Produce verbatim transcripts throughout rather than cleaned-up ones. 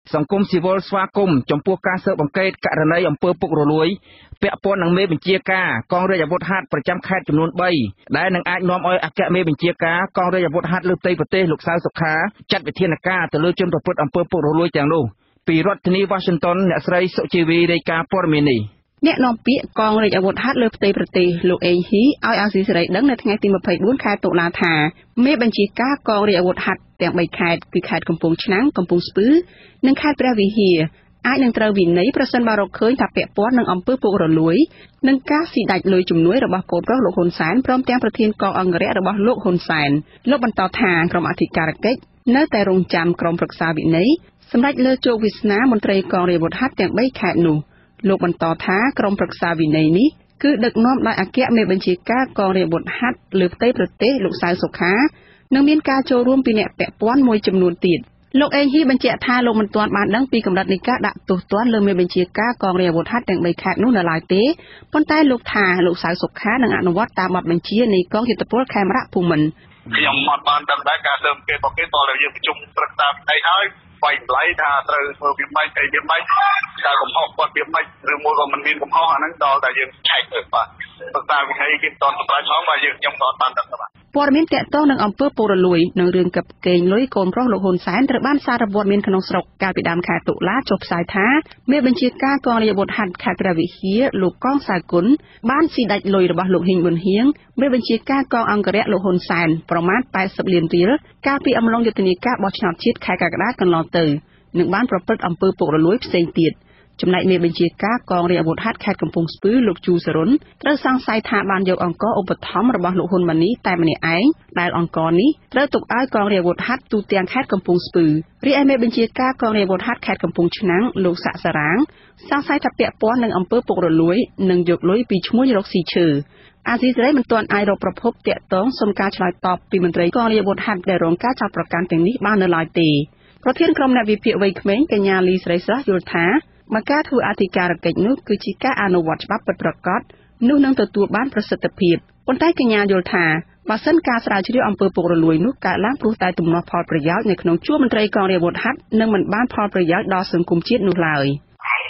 សង្គមស៊ីវិលស្វាគមន៍ចំពោះការស៊ើបអង្កេតករណីអំពើពុករលួយពាក់ព័ន្ធនឹងមេបញ្ជាការកងរាជអាវុធហត្ថប្រចាំខេត្តចំនួនបីដែលនឹងអាចនាំឲ្យអគ្គមេបញ្ជាការកងរាជអាវុធហត្ថលើផ្ទៃប្រទេសលោកសៅសុខាចាត់វិធានការទៅលើជនប្រព្រឹត្តអំពើពុករលួយទាំងនោះពីរដ្ឋធានី Washington អ្នកស្រីសុជីវីរាយការណ៍ព័ត៌មាននេះអ្នកនាំពាក្យកងរាជអាវុធហត្ថលើផ្ទៃប្រទេសលោកអេងហ៊ីឲ្យអាស៊ីសេរីដឹងនៅថ្ងៃទីម្ភៃបួនខែតុលាថាមេបញ្ជាការកងរាជអាវុធហត្ថទាំងបីខេត្តគឺខេត្តកំពង់ឆ្នាំងកំពង់ស្ពឺនិងខេត្តព្រះវិហារអាចនឹងត្រូវវិន័យប្រសិនបើរកឃើញថាពាក់ព័ន្ធនឹងអំពើពុករលួយនិងការស៊ីដាច់លុយជំនួយរបស់កូនប្រុសលោកហ៊ុនសែនព្រមទាំងប្រធានកងអង្គរៈរបស់លោកហ៊ុនសែនលោកបន្តថាក្រុមអធិការកិច្ចនៅតែរងចាំក្រុមប្រឹក្សាវិន័យសម្រាប់លើជោគវាសនាមន្ត្រីកងរាជអាវុធហត្ថទាំងបីខេត្តនោះលោកបន្តថាក្រុមប្រឹក្សាវិន័យនេះគឺដឹកនាំដោយអគ្គមេបញ្ជាការកងរាជអាវុធហត្ថលើផ្ទៃប្រទេសលោកសៅសុខានិងមានការចូលរួមពីអ្នកពាក់ព័ន្ធមួយចំនួនទៀតលោកអេងហ៊ីបញ្ជាក់ថាលោកមិនទាន់បានដឹងពីកម្រិតនៃការដាក់ទោសទណ្ឌលើមេបញ្ជាការកងរាជអាវុធហត្ថទាំងបីខេត្តនោះនៅឡើយទេប៉ុន្តែលោកថាលោកសៅសុខានឹងអនុវត្តតាមបទបញ្ជានៃកងយុទ្ធពលខេមរៈភូមិន្ទខ្ញុំអត់បានដឹងដែរការស៊ើបអង្កេតរបស់គេតើយើងប្រជុំប្រឹក្សាផ្ទៃហើយវាយតម្លៃថាត្រូវធ្វើវាមិនអីវាមិនការកំហុសគាត់វាមិនឬមួយក៏មិនមានកំហុសអាហ្នឹងដល់តែយើងឆែកទៅបាទប្រសាវិន័យគេតន់សម្រាប់ផងបាទយើងខ្ញុំក៏បានដឹងដែរព័ត៌មានតាក់ទងនឹងអំពើពុករលួយនិងរឿងកឹបកេងលុយកូនប្រុសលោកហ៊ុនសែនត្រូវបានសារព័ត៌មានក្នុងស្រុកកាលពីដើមខែតុលាចុះផ្សាយថាមេបញ្ជាការកងរាជអាវុធហត្ថខេត្តព្រះវិហារលោកកងសៅគុណបានស៊ីដាច់លុយរបស់លោកហ៊ីងប៊ុនហៀងមេបញ្ជាការកងអង្គរៈលោកហ៊ុនសែនប្រមាណแปดสิบលានរៀលកាលពីអំឡុងយុទ្ធនាការបោះឆ្នោតជាតិខែកក្កដាកន្លងទៅនិងបានប្រព្រឹត្តអំពើពុករលួយផ្សេងទៀតចំណែកមេបញ្ជាការកងរាជអាវុធហត្ថខេត្តកំពង់ស្ពឺលោកជូសរុនត្រូវសង្ស័យថាបានយកអង្គឧបត្ថម្ភរបស់លោកហ៊ុនម៉ាណីតែម្នាក់ឯងដែលអង្គនេះត្រូវទុកឲ្យកងរាជអាវុធហត្ថទូទាំងខេត្តកំពង់ស្ពឺរីឯមេបញ្ជាការកងរាជអាវុធហត្ថខេត្តកំពង់ឆ្នាំងលោកសាក់សារ៉ាងសង្ស័យថាពាក់ព័ន្ធនឹងអំពើពុករលួយនិងយកលុយពីឈ្មួញរកស៊ីឈើអាស៊ីសេរីមិនទាន់អាចរកប្រភពតាក់ទងសុំការឆ្លើយតបពីមន្ត្រីកងរាជអាវុធហត្ថដែលរងការចាប់ប្រកាន់ទាំងនេះបាននៅឡើយទេប្រធានក្រុមអ្នកវិភាគវ័យក្មេងកញ្ញាលីស្រីស្រស់យល់ថាមកការធ្វើអធិការកិច្ចនោះគឺជាការអនុវត្តច្បាប់ពិតប្រាកដនោះនឹងទទួលបានប្រសិទ្ធភាពប៉ុន្តែកញ្ញាយល់ថាបើសិនការស្រាវជ្រាវអំពើពុករលួយនោះកើតឡើងព្រោះតែទំនាស់ផលប្រយោជន៍នៅក្នុងជួរមន្ត្រីកងរាជអាវុធហត្ថនឹងមិនបានផលប្រយោជន៍ដល់សង្គមជាតិនោះឡើយ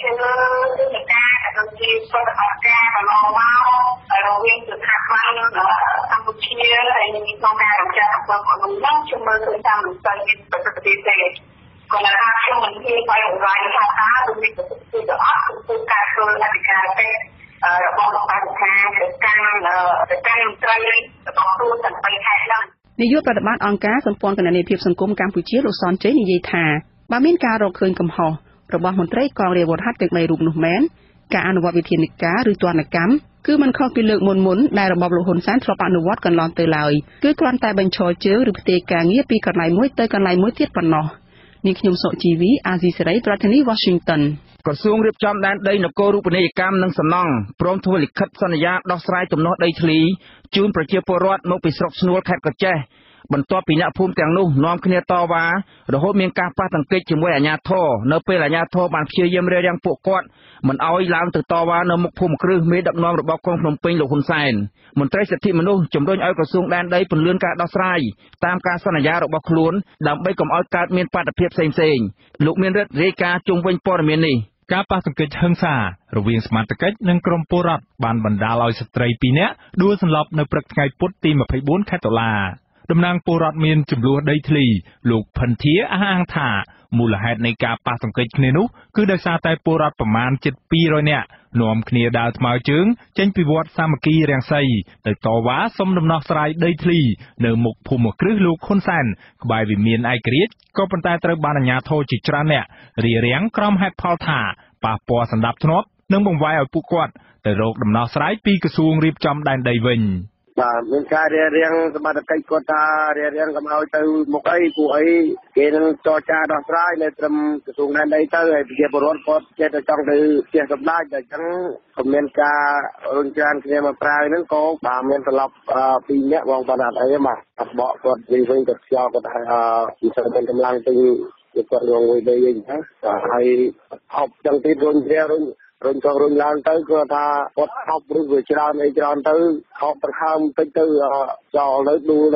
ជាប្រតិបត្តិការកន្លងមករវាងស្ថាប័នកម្ពុជាហើយនិងក្នុងការរំចាត់អំពើពុករលួយនោះខ្ញុំមើលឃើញថាមិនសូវមានប្រសិទ្ធភាពទេក៏ថាខ្ញុំមិនហ៊ានឲ្យរំលាយថាតើវាមានប្រសិទ្ធភាពទៅអត់គឺការធ្វើអធិការកិច្ចរបស់រដ្ឋាភិបាលទៅកាន់ទៅកាន់មន្ត្រីរបស់ខ្លួនទាំងបីខេត្តហ្នឹងនាយកប្រតិបត្តិអង្គការសម្ព័ន្ធគណនេយ្យភាពសង្គមកម្ពុជាលោកសនជ័យនិយាយថាបើមានការរកឃើញកំហុសរបស់មន្ត្រីកងរាជអាវុធហត្ថទាំងបីរូបនោះមែនការអនុវត្តវិធានការឬទណ្ឌកម្មគឺមិនខុសពីលើកមុនមុនដែលរបបលោកហ៊ុនសែនធ្លាប់អនុវត្តកន្លងទៅឡើយគឺគ្រាន់តែបញ្ឈរជើងឬផ្ទេរការងារពីកន្លែងមួយទៅកន្លែងមួយទៀតប៉ុណ្ណោះនេះខ្ញុំសុជីវីអាស៊ីសេរីប្រធានាធិបតី Washington ក្រសួងរៀបចំដែនដីនគររូបនីយកម្មនិងសំណង់ព្រមធ្វើលិខិតសន្យាដោះស្រាយទំនាស់ដីធ្លីជូនប្រជាពលរដ្ឋមកពីស្រុកស្នួលខេត្តកោះចេះបន្ទាប់ពីអ្នកភូមិទាំងនោះនាំគ្នាតវ៉ារហូតមានការប៉ះទង្គិចជាមួយអាជ្ញាធរនៅពេលអាជ្ញាធរបានព្យាយាមរារាំងពួកគាត់មិនឲ្យឡើងទៅតវ៉ានៅមុខភូមិគ្រឹះមេដឹកនាំរបស់ក្រុងភ្នំពេញលោកហ៊ុនសែនមន្ត្រីសិទ្ធិមនុស្សជំរុញឲ្យក្រសួងដែនដីពន្យាការដោះស្រាយតាមការសន្យារបស់ខ្លួនដើម្បីកុំឲ្យកើតមានបាតុភិបផ្សេងៗលោកមានរិទ្ធរាយការណ៍ជុំវិញព័ត៌មាននេះការប៉ះទង្គិចហិង្សារវាងសមត្ថកិច្ចនិងក្រុមពលរដ្ឋបានបណ្ដាលឲ្យស្ត្រីពីរនាក់ដួលសន្លប់នៅព្រឹកថ្ងៃពុធទីម្ភៃបួនខែតុលាតំណាងពលរដ្ឋមានចំនួនដីធ្លីលោកផិនធាអះអាងថាមូលហេតុនៃការប៉ះទង្គិចគ្នានោះគឺដោយសារតែពលរដ្ឋប្រមាណជិតពីររយនាក់នាំគ្នាដើរថ្មើរជើងចេញពីវត្តសាមគ្គីរាំងសីទៅតវ៉ាសុំដំណោះស្រាយដីធ្លីនៅមុខភូមិគ្រឹះលោកហ៊ុនសែនក្បែរវិមានឯករាជ្យក៏ប៉ុន្តែត្រូវបានអាជ្ញាធរជាច្រើនអ្នករារាំងក្រុមហេតុផលថាប៉ះពាល់សណ្ដាប់ធ្នាប់និងបង្វែរឲ្យពួកគាត់ទៅរកដំណោះស្រាយពីក្រសួងរៀបចំដែនដីវិញបាទមានការរារាំងសមត្ថកិច្ចគាត់ថារារាំងកុំឲ្យទៅមុខអីពួកអីគេនឹងចរចាដោះស្រាយនៅត្រឹមក្រសួងដែនដីទៅហើយប្រជាពលរដ្ឋគាត់ចេះតែចង់ទៅផ្ទះសម្ដេចតែអញ្ចឹងក៏មានការរុញច្រានគ្នាមកប្រាវហ្នឹងក៏បាទមានត្រឡប់ពីរនាក់បងប្អូនអត់អីបាទអត់បកគាត់វិញវិញទៅខ្យល់គាត់ថាពីសិនមានកម្លាំងទៅគាត់រងមួយដីវិញហ្នឹងហើយអប់ចឹងទៀតរុញគ្នារុញរុញក៏រុញឡើងទៅគាត់ថាគាត់ខប់ឬវាច្រើនអីច្រើនទៅខប់ដង្ហើមតិចទៅចោលទៅដួលទៅ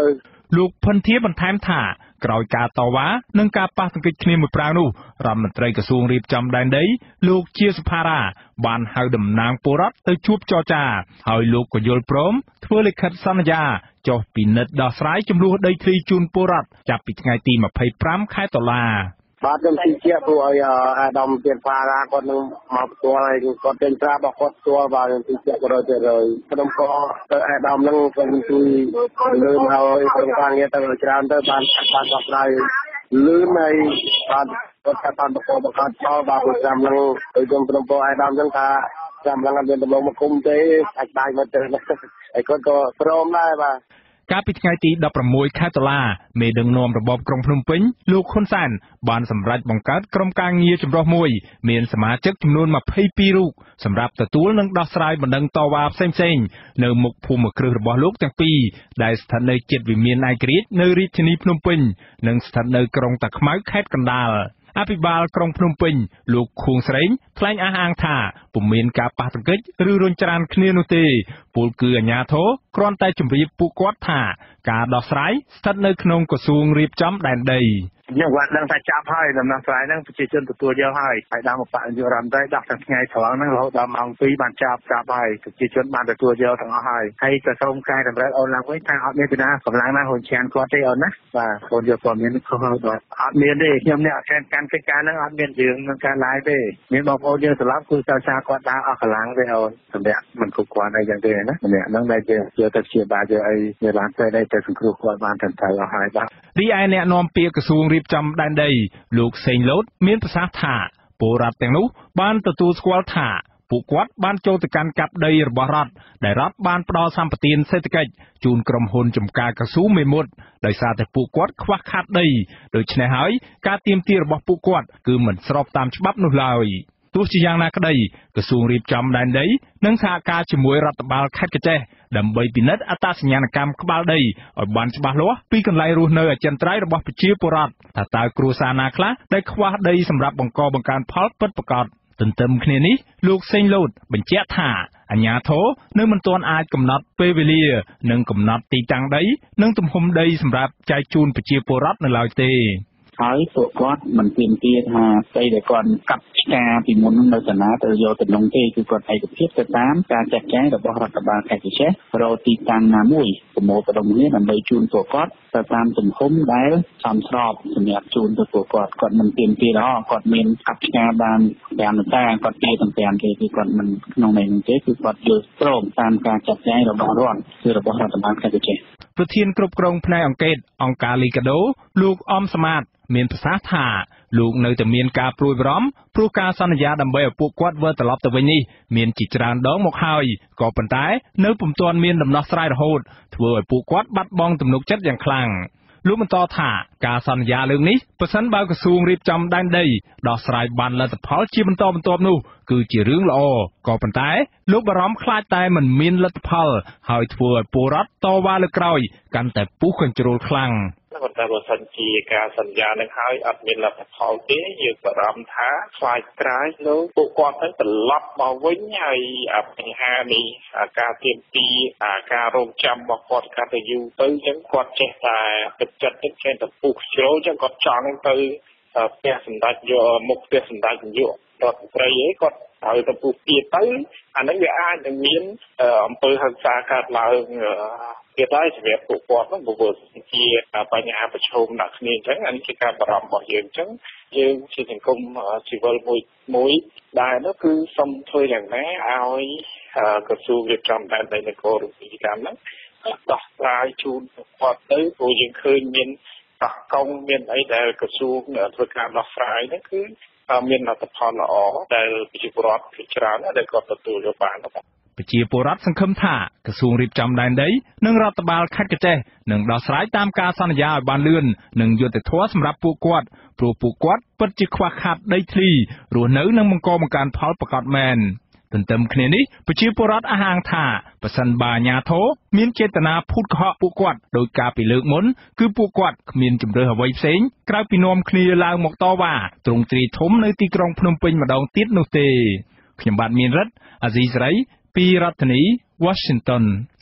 លោកផុនធាបន្ថែមថាក្រោយការតវ៉ានិងការប៉ះទង្គិចគ្នាមួយប្រាវនោះរដ្ឋមន្ត្រីក្រសួងរៀបចំដែនដីលោកជាសុផារ៉ាបានហៅតំណាងពលរដ្ឋទៅជួបចរចាហើយលោកក៏យល់ព្រមធ្វើលិខិតសន្យាចុះពិនិត្យដោះស្រាយចំនួនដីធ្លីជូនពលរដ្ឋចាប់ពីថ្ងៃទីម្ភៃប្រាំខែតុលាបាទខ្ញុំជឿជាក់ព្រោះឲ្យអាដាមទៀតផារ៉ាគាត់នឹងមកផ្ទាល់ហើយគាត់ចេញត្រារបស់គាត់ផ្ទាល់បាទខ្ញុំជឿជាក់100%ខ្ញុំក៏ទៅអាដាមនឹងគាត់ជួយលឿនហើយក្រុមការងារទៅច្រើនទៅបានបានដោះស្រាយលឿនហើយបានគាត់ថាបានប្រកបបង្កើតផលបាទប្រចាំនឹងទៅខ្ញុំក្រុមពលអាដាមចឹងថាចាំឡើងអត់មានដំណងមកគុំទេអាចដៃមកទៅហើយគាត់ក៏ព្រមដែរបាទកាលពីថ្ងៃទីដប់ប្រាំមួយខែតុលាមេដឹកនាំរបបក្រុងភ្នំពេញលោកហ៊ុនសែនបានសម្រេចបង្កើតក្រុមការងារចម្រុះមួយមានសមាជិកចំនួនម្ភៃពីររូបសម្រាប់ទទួលនិងដោះស្រាយបណ្ដឹងតវ៉ាផ្សេងៗនៅមុខភូមិគ្រឹះរបស់លោកទាំងពីរដែលស្ថិតនៅជិតវិមានឯករាជ្យនៅរាជធានីភ្នំពេញនិងស្ថិតនៅក្រុងតាខ្មៅខេត្តកណ្ដាល អភិបាលក្រុងភ្នំពេញលោកខួងស្រេងថ្លែងអះអាងថាពុំមានការប៉ះទង្គិចឬរញច្រានគ្នានោះទេពលគឺអាជ្ញាធរគ្រាន់តែជម្រាបពួកគាត់ថាការដោះស្រាយស្ថិតនៅក្នុងក្រសួងរៀបចំដែនដីខ្ញុំគាត់ដឹងថាចាប់ហើយដំណោះស្រាយហ្នឹងប្រជាជនទទួលយកហើយហើយដល់មកបញ្ញារដ្ឋមន្ត្រីដោះទាំងថ្ងៃត្រង់ហ្នឹងរហូតដល់ម៉ោងពីរបានចាប់ចាប់ហើយប្រជាជនបានទទួលយកទាំងអស់ហើយហើយក៏សូមកែតម្រូវអូនឡើងវិញថាអត់មានពីណាកម្លាំងណាហ៊ុនឈានគាត់ទេអូនណាបាទកូនយកព័ត៌មានខុសហើយបាទអត់មានទេខ្ញុំអ្នកកាន់កាន់កិច្ចការហ្នឹងអត់មានរឿងនឹងការឡាយទេមានបងប្អូនយើងសម្រាប់គឺសារសារគាត់ដើរអស់កម្លាំងទេអូនសម្រាប់មិនគ្រប់គ្រាន់អីចឹងទេណាម្នាក់ហ្នឹងដែលជាយកទៅជាបាយកអីវាបានទៅទៅសង្គ្រោះគាត់បានត្រឹមត្រូវអស់ហើយបាទរីឯអ្នកនាំពាក្យក្រសួងរៀបចំដែនដីលោកសេងលូតមានប្រសាសន៍ថាពលរដ្ឋទាំងនោះបានទទួលស្គាល់ថាពួកគាត់បានចូលទៅកាន់កាប់ដីរបស់រដ្ឋដែលរដ្ឋបានផ្ដល់សម្បទានសេដ្ឋកិច្ចជូនក្រុមហ៊ុនចំការកស៊ូមេមត់ដោយសារតែពួកគាត់ខ្វះខាតដីដូច្នេះហើយការទាមទាររបស់ពួកគាត់គឺមិនស្របតាមច្បាប់នោះឡើយ ទោះជាយ៉ាងណាក្តីក្រសួងរៀបចំដែនដីនិងសហការជាមួយរដ្ឋបាលខេត្តកញ្ចេះដើម្បីពិនិត្យអត្តសញ្ញាណកម្មក្បាលដីឲ្យបានច្បាស់លាស់ពីកន្លែងរស់នៅអចិន្ត្រៃយ៍របស់ប្រជាពលរដ្ឋថាតើគ្រួសារណាខ្លះដែលខ្វះដីសម្រាប់បង្កបង្កើនផលពិតប្រាកដទន្ទឹមគ្នានេះលោកសេងលូតបញ្ជាក់ថាអាជ្ញាធរនៅមិនទាន់អាចកំណត់ពេលវេលានិងកំណត់ទីតាំងដីនិងទំហំដីសម្រាប់ចែកជូនប្រជាពលរដ្ឋនៅឡើយទេហើយពួកគាត់មិនទាមទារថាស្ដីដែលគាត់កាប់ឆ្ការពីមុននៅសាលាទៅយកទៅក្នុងទេគឺគាត់ឯកភាពទៅតាមការចាត់ចែងរបស់រដ្ឋបាលខេត្តកញ្ចេះរកទីតាំងណាមួយប្រមូលផ្ដុំគ្នាដើម្បីជូនពួកគាត់ទៅតាមទំហំដែលសមស្របសម្រាប់ជូនទៅពួកគាត់គាត់មិនទាមទារដល់គាត់មានកាប់ឆ្ការបានតាមតែគាត់ទារទាំងតាមទេគឺគាត់មិនក្នុងន័យនោះទេគឺគាត់យល់ព្រមតាមការចាត់ចែងរបស់រដ្ឋគឺរបស់រដ្ឋបាលខេត្តកញ្ចេះប្រធានគ្រប់គ្រងផ្នែកអង្គការអង្គការលីកាដូលោកអំសមាតមានប្រសាសន៍ថាលោកនៅតែមានការព្រួយបារម្ភព្រោះការសន្យាដើម្បីឲ្យពួកគាត់វិលត្រឡប់ទៅវិញនេះមានជាច្រើនដងមកហើយក៏ប៉ុន្តែនៅពុំទាន់មានដំណោះស្រាយរហូតធ្វើឲ្យពួកគាត់បាត់បង់ទំនុកចិត្តយ៉ាងខ្លាំងលោកបន្តថាការសន្យាលើកនេះប្រសិនបើក្រសួងរៀបចំដែនដីដោះស្រាយបានលទ្ធផលជាបន្តបន្ទាប់នោះគឺជារឿងល្អក៏ប៉ុន្តែលោកបារម្ភខ្លាចតែមិនមានលទ្ធផលហើយធ្វើឲ្យពលរដ្ឋតវ៉ាលើកក្រោយកាន់តែពុះកញ្ជ្រោលខ្លាំងប៉ុន្តែបើសិនជាការសន្យានឹងហើយអត់មានលទ្ធផលទេយើងបារម្ភថាខ្លាចក្រោយនោះពួកគាត់ទៅត្រឡប់មកវិញហើយបញ្ហានេះការទៀមទីការរងចាំរបស់គាត់កាន់តែយូរទៅអញ្ចឹងគាត់ចេះតែទឹកចិត្តទឹកចេះតែពុះជ្រោលអញ្ចឹងគាត់ចង់ទៅផ្ទះសម្ដេចយកមុខផ្ទះសម្ដេចនាយករដ្ឋមន្ត្រីឯងគាត់ហើយទៅពុះទៀតទៅអានឹងវាអាចនឹងមានអំពើហិង្សាកើតឡើង គេតែសម្រាប់ពួកគាត់នោះបើជាបញ្ហាប្រឈមដាក់គ្នាអញ្ចឹងអានេះជាការបារម្ភរបស់យើងអញ្ចឹងយើងជាសង្គមស៊ីវិលមួយមួយដែលនោះគឺសូមធ្វើយ៉ាងណាឲ្យក្រសួងរៀបចំដែនដីនគររូបនីយកម្មហ្នឹងដោះស្រាយជូនគាត់ទៅព្រោះយើងឃើញមានតកងមានអីដែលក្រសួងធ្វើការដោះស្រាយហ្នឹងគឺមានលទ្ធផលល្អដែលប្រជាពលរដ្ឋភាគច្រើនដែលគាត់ទទួលយកបានប្រជាពលរដ្ឋសង្ឃឹមថាក្រសួងរៀបចំដែនដីនិងរដ្ឋបាលខេត្តកញ្ចេះនឹងដោះស្រាយតាមការសន្យាឲ្យបានលឿននិងយុត្តិធម៌សម្រាប់ពួកគាត់ព្រោះពួកគាត់ពិតជាខ្វះខាតដីធ្លីរស់នៅនិងបង្កបង្កើនផលប្រកបមែនទន្ទឹមគ្នានេះប្រជាពលរដ្ឋអះអាងថាប្រសិនបើអាជ្ញាធរមានចេតនាភូតកុហកពួកគាត់ដោយការពីលើកមុនគឺពួកគាត់គ្មានជំរឿសអ្វីផ្សេងក្រៅពីនាំគ្នាឡើងមកតវ៉ាទ្រង់ទ្រាយធំនៅទីក្រុងភ្នំពេញម្ដងទៀតនោះទេខ្ញុំបាទមានរិទ្ធអាស៊ីសេរីពីរដ្ឋធានី Washington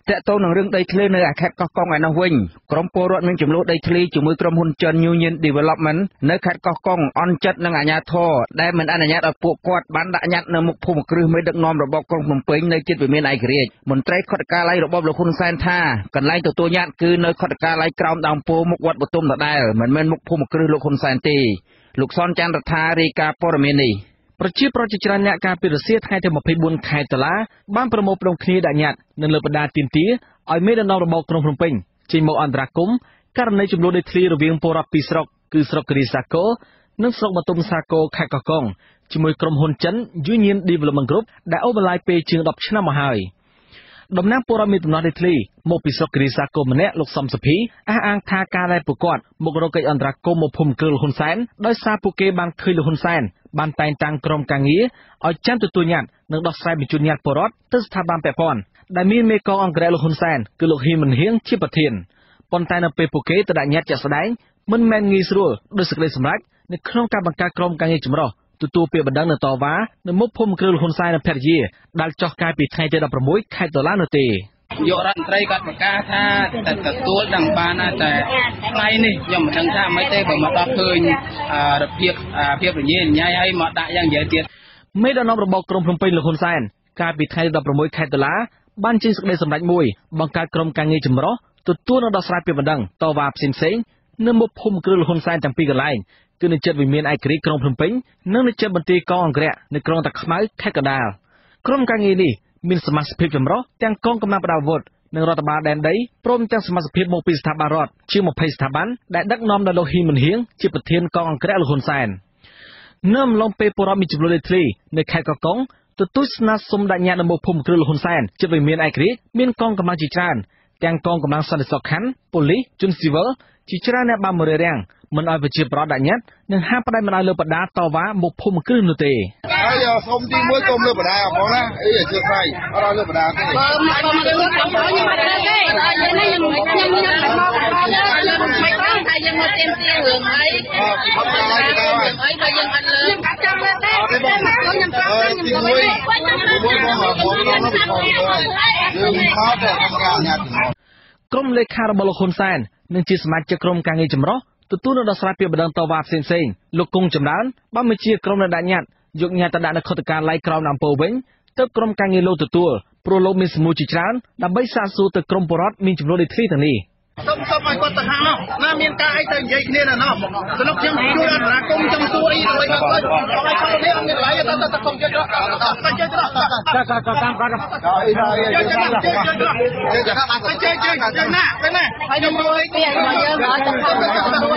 តកតងនឹងរឿងដីធ្លីនៅខេត្តកោះកុងឯនោះវិញក្រុមពលរដ្ឋមានចំនួនដីធ្លីជាមួយក្រុមហ៊ុនចិន Union Development នៅខេត្តកោះកុងអន់ចិត្តនឹងអាជ្ញាធរដែលមិនអនុញ្ញាតឲ្យពួកគាត់បានដាក់ញត្តិនៅមុខភូមិគ្រឹះមេដឹកនាំរបបក្រុងភ្នំពេញនៅជិតវិមានឯករាជ្យមន្ត្រីខុទ្ទកាល័យរបបលោកហ៊ុនសែនថាកន្លែងទទួលញត្តិគឺនៅខុទ្ទកាល័យក្រោមដើមពោធិ៍មុខវត្តបទុមដដែលមិនមែនមុខភូមិគ្រឹះលោកហ៊ុនសែនទេលោកសនច័ន្ទរដ្ឋារាយការណ៍ព័ត៌មាននេះប្រជាប្រដ្ឋជាច្រើនអ្នកការពីរសៀលថ្ងៃទី24ខែតុលាបានប្រមូលផ្តុំគ្នាដាក់ញត្តិនៅលើបណ្ដាទាមទារឲ្យមេដឹកនាំរបបក្រុងភ្នំពេញចេញមកអន្តរាគមន៍ករណីចំនួនដីធ្លីរវាងពលរដ្ឋពីរស្រុកគឺស្រុកគិរីសាគរនិងស្រុកបទុមសាគរខេត្តកោះកុងជាមួយក្រុមហ៊ុនចិន Union Development Group ដែលអូសបន្លាយពេលជាងដប់ឆ្នាំមកហើយតំណាងពលរដ្ឋមានដំណោះដីធ្លីមកពីស្រុកគិរីសាគរម្នាក់លោកសំសុភីអះអាងថាការដែលពួកគាត់មករកកិច្ចអន្តរាគមន៍មកភូមិគ្រឹះលោកហ៊ុនសែនដោយសារពួកគេបានឃើញលោកហ៊ុនសែនបានតែងតាំងក្រុមការងារឲ្យចាំទទួលញត្តិនិងដោះស្រាយបញ្ជូនញត្តិពលរដ្ឋទៅស្ថាប័នពាក់ព័ន្ធដែលមានមេកងអង្គរៈលោកហ៊ុនសែនគឺលោកហ៊ីមិនហៀងជាប្រធានប៉ុន្តែនៅពេលពួកគេទៅដាក់ញត្តិជាក់ស្ដែងមិនមែនងាយស្រួលដោយសេចក្តីសម្រេចនៅក្នុងការបង្កើតក្រុមការងារចម្រុះទទួលពាក្យបណ្ដឹងនៅតវ៉ានៅមុខភូមិគ្រឹះលោកហ៊ុនសែននៅភរិយាដែលចុះកាលពីថ្ងៃទី16ខែតុលានោះទេយករដ្ឋមន្ត្រីគាត់ប្រកាសថាតែទទួលដឹងបានតែថ្ងៃនេះខ្ញុំមិនដឹងថាមិនទេបើមកដល់ឃើញរបៀបភាពរញ៉េរញ៉ៃឲ្យមកដាក់យ៉ាងនិយាយទៀតមេដឹកនាំរបបក្រុងភ្នំពេញលោកហ៊ុនសែនកាលពីថ្ងៃទី16ខែតុលាបានចេញសេចក្តីសម្រេចមួយបង្កើតក្រុមការងារចម្រុះទទួលនិងដោះស្រាយពាក្យបណ្ដឹងតវ៉ាផ្សេងៗនៅមុខភូមិគ្រឹះលោកហ៊ុនសែនទាំងពីរកន្លែងគឺនៅជិតវិមានឯករាជ្យក្រុងភ្នំពេញនិងនៅជិតមន្ទីរកងអង្គរៈនៅក្រុងតាខ្មៅខេត្តកណ្ដាលក្រុមការងារនេះមានសមាជិកចម្រុះទាំងកងកម្លាំងប្រដាប់អាវុធនិងរដ្ឋបាលដែនដីព្រមទាំងសមាជិកមកពីស្ថាប័នរដ្ឋជាង20ស្ថាប័នដែលដឹកនាំដោយលោកហ៊ីមិនហៀងជាប្រធានកងអង្គរៈលោកហ៊ុនសែននៅអំឡុងពេលពលរដ្ឋមានចំនួនដីធ្លីនៅខេត្តកោះកុងទទូចស្នើសុំដាក់ញត្តិនៅមុខភូមិគ្រឹះលោកហ៊ុនសែនជិតវិមានឯករាជ្យមានកងកម្លាំងជាច្រើនទាំងកងកម្លាំងសន្តិសុខខណ្ឌប៉ូលីសជនស៊ីវិលជាច្រើនអ្នកបានមករារាំងមិនឲ្យប្រជាប្រដ្ឋដាក់ញត្តិនិងហាមផ្ដាច់មិនឲ្យលើបដាតវ៉ាមុខភូមិគ្រឹះនោះទេហើយសូមទីមួយសូមលើបដាបងណាអីជួយស្អីអត់ឲ្យលើបដាទេបើមកមកលើខ្ញុំខ្ញុំអត់លើទេហើយយើងនេះខ្ញុំខ្ញុំខ្ញុំមកមិនបានថាយើងមកទៀមទារឿងអីអត់អត់ឲ្យទៅអីបើយើងអត់លើខ្ញុំចាំលើទេខ្ញុំខ្ញុំប្រាប់ខ្ញុំខ្ញុំមួយមួយបងមកបងនោះពីផងយើងមកតែធ្វើការញ៉ាំក្រុមលេខារបស់លោកហ៊ុនសែននិងជាសមាជិកក្រុមការងារចម្រុះទទួលនៅដោះស្រាយពាក្យបណ្ដឹងតវ៉ាផ្សេងៗលោកគង់ចម្រើនបានបញ្ជាក្រុមអ្នកដាក់ញត្តិយកញត្តិទៅដាក់នៅខុទ្ទកាល័យក្រោមអំពើវិញទៅក្រុមការងារលោកទទួលព្រោះលោកមានសមូលជាច្រើនដើម្បីសាកសួរទៅក្រុមពលរដ្ឋមានចំនួនដីធ្លីទាំងនេះសុំសុំឲ្យគាត់ទៅហាងនោះណាមានការអីទៅនិយាយគ្នានៅនោះសនុកខ្ញុំជួយអន្តរាគមន៍ចង់សួរអីទៅគាត់គាត់ឲ្យខំនេះអត់មានឡើយទៅទៅកុំចិត្តទៅទៅចេះទៅទៅទៅតាមគាត់អីដល់អីចេះចេះចេះចេះចេះចេះណាទៅណាហើយខ្ញុំរួយពីយើងអត់ទៅទៅទៅ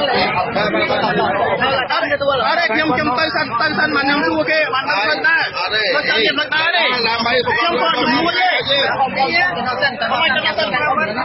អរខ្ញុំខ្ញុំទៅសិនទៅសិនមកខ្ញុំសួរគេបានទៅសិនដែរមកចាំខ្ញុំទៅដែរទេដើម្បីខ្ញុំគាត់ជំនួយទេមកសិនទៅមកសិនមកមកមកមក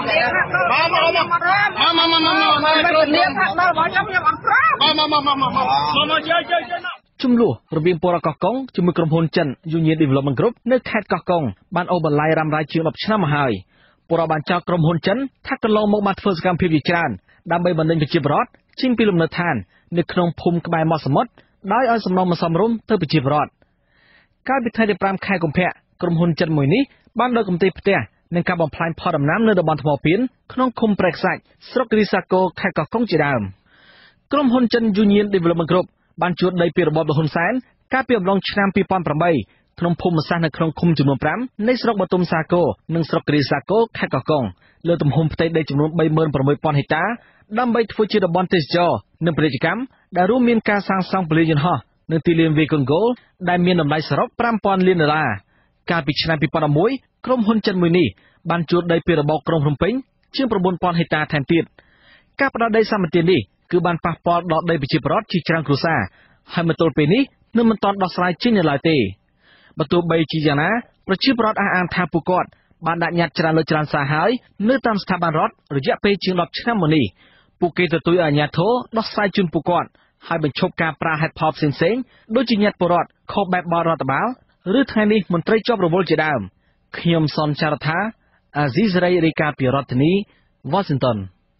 មកមកគ្រូនេះថាដល់បងខ្ញុំខ្ញុំអត់ប្រាប់មកមកមកមកមកមកជើជើជើជំលោះរវាងពលរដ្ឋកោះកុងជាមួយក្រុមហ៊ុនចិន Union Development Group នៅខេត្តកោះកុងបានអូសបន្លាយរ៉ាំរ៉ៃជាង10ឆ្នាំមកហើយពលរដ្ឋបានចោទក្រុមហ៊ុនចិនថាកន្លងមកបានធ្វើសកម្មភាពជាច្រើនដើម្បីបណ្ដេញប្រជាពលរដ្ឋចេញពីលំនៅឋាននៅក្នុងភូមិក្បែរមាត់សមុទ្រដោយឲ្យសំណងមិនសមរម្យទៅប្រជាពលរដ្ឋកាលពីថ្ងៃទី5ខែកុម្ភៈក្រុមហ៊ុនចិនមួយនេះបានដឹកកំទេចផ្ទះនិងការបំផ្លាញផលដំណាំនៅតំបន់ថ្មពានក្នុងឃុំព្រែកខ្សាច់ស្រុកគិរីសាគរខេត្តកោះកុងជាដើមក្រុមហ៊ុនចិន Union Development Group បានជួលដីពីរបបលោកហ៊ុនសែនកាលពីអំឡុងឆ្នាំពីរពាន់ប្រាំបីក្នុងភូមិសាស្ត្រនៅក្នុងឃុំចំនួន5នៃស្រុកបទុមសាគរនិងស្រុកគិរីសាគរខេត្តកោះកុងលើទំហំផ្ទៃដីចំនួនបីម៉ឺនប្រាំមួយពាន់ហិកតាដើម្បីធ្វើជាតំបន់ទេសចរនិងពាណិជ្ជកម្មដែលរួមមានការសាងសង់ពលានយន្តហោះនិងទីលានវាយកូនហ្គោលដែលមានតម្លៃសរុបប្រាំពាន់លានដុល្លារកាលពីឆ្នាំពីរពាន់ដប់មួយក្រុមហ៊ុនចិនមួយនេះបានជួលដីពីរបបក្រុងភ្នំពេញជាង៩ពាន់ហិកតាថែមទៀតការផ្ដោតដីសម្បត្តិនេះគឺបានប៉ះពាល់ដល់ដីប្រជាពលរដ្ឋជាច្រើនគ្រួសារហើយមកទល់ពេលនេះនៅមិនទាន់ដោះស្រាយចេញនៅឡើយទេបើទោះបីជាយ៉ាងណាប្រជាពលរដ្ឋអះអាងថាពួកគាត់បានដាក់ញត្តិច្រើនលើកច្រើនសារហើយនៅតាមស្ថាប័នរដ្ឋរយៈពេលជាង10ឆ្នាំមកនេះពួកគេទទូចឲ្យអាជ្ញាធរដោះស្រាយជូនពួកគាត់ហើយបញ្ឈប់ការប្រើហេតុផលផ្សេងៗដូចជាញត្តិពលរដ្ឋខុសបែបបទរដ្ឋបាលឬថ្ងៃនេះមន្ត្រីជាប់រវល់ជាដើមខ្ញុំសនចាររថាអាស៊ីសេរីរាយការណ៍ពីរដ្ឋធានី Washington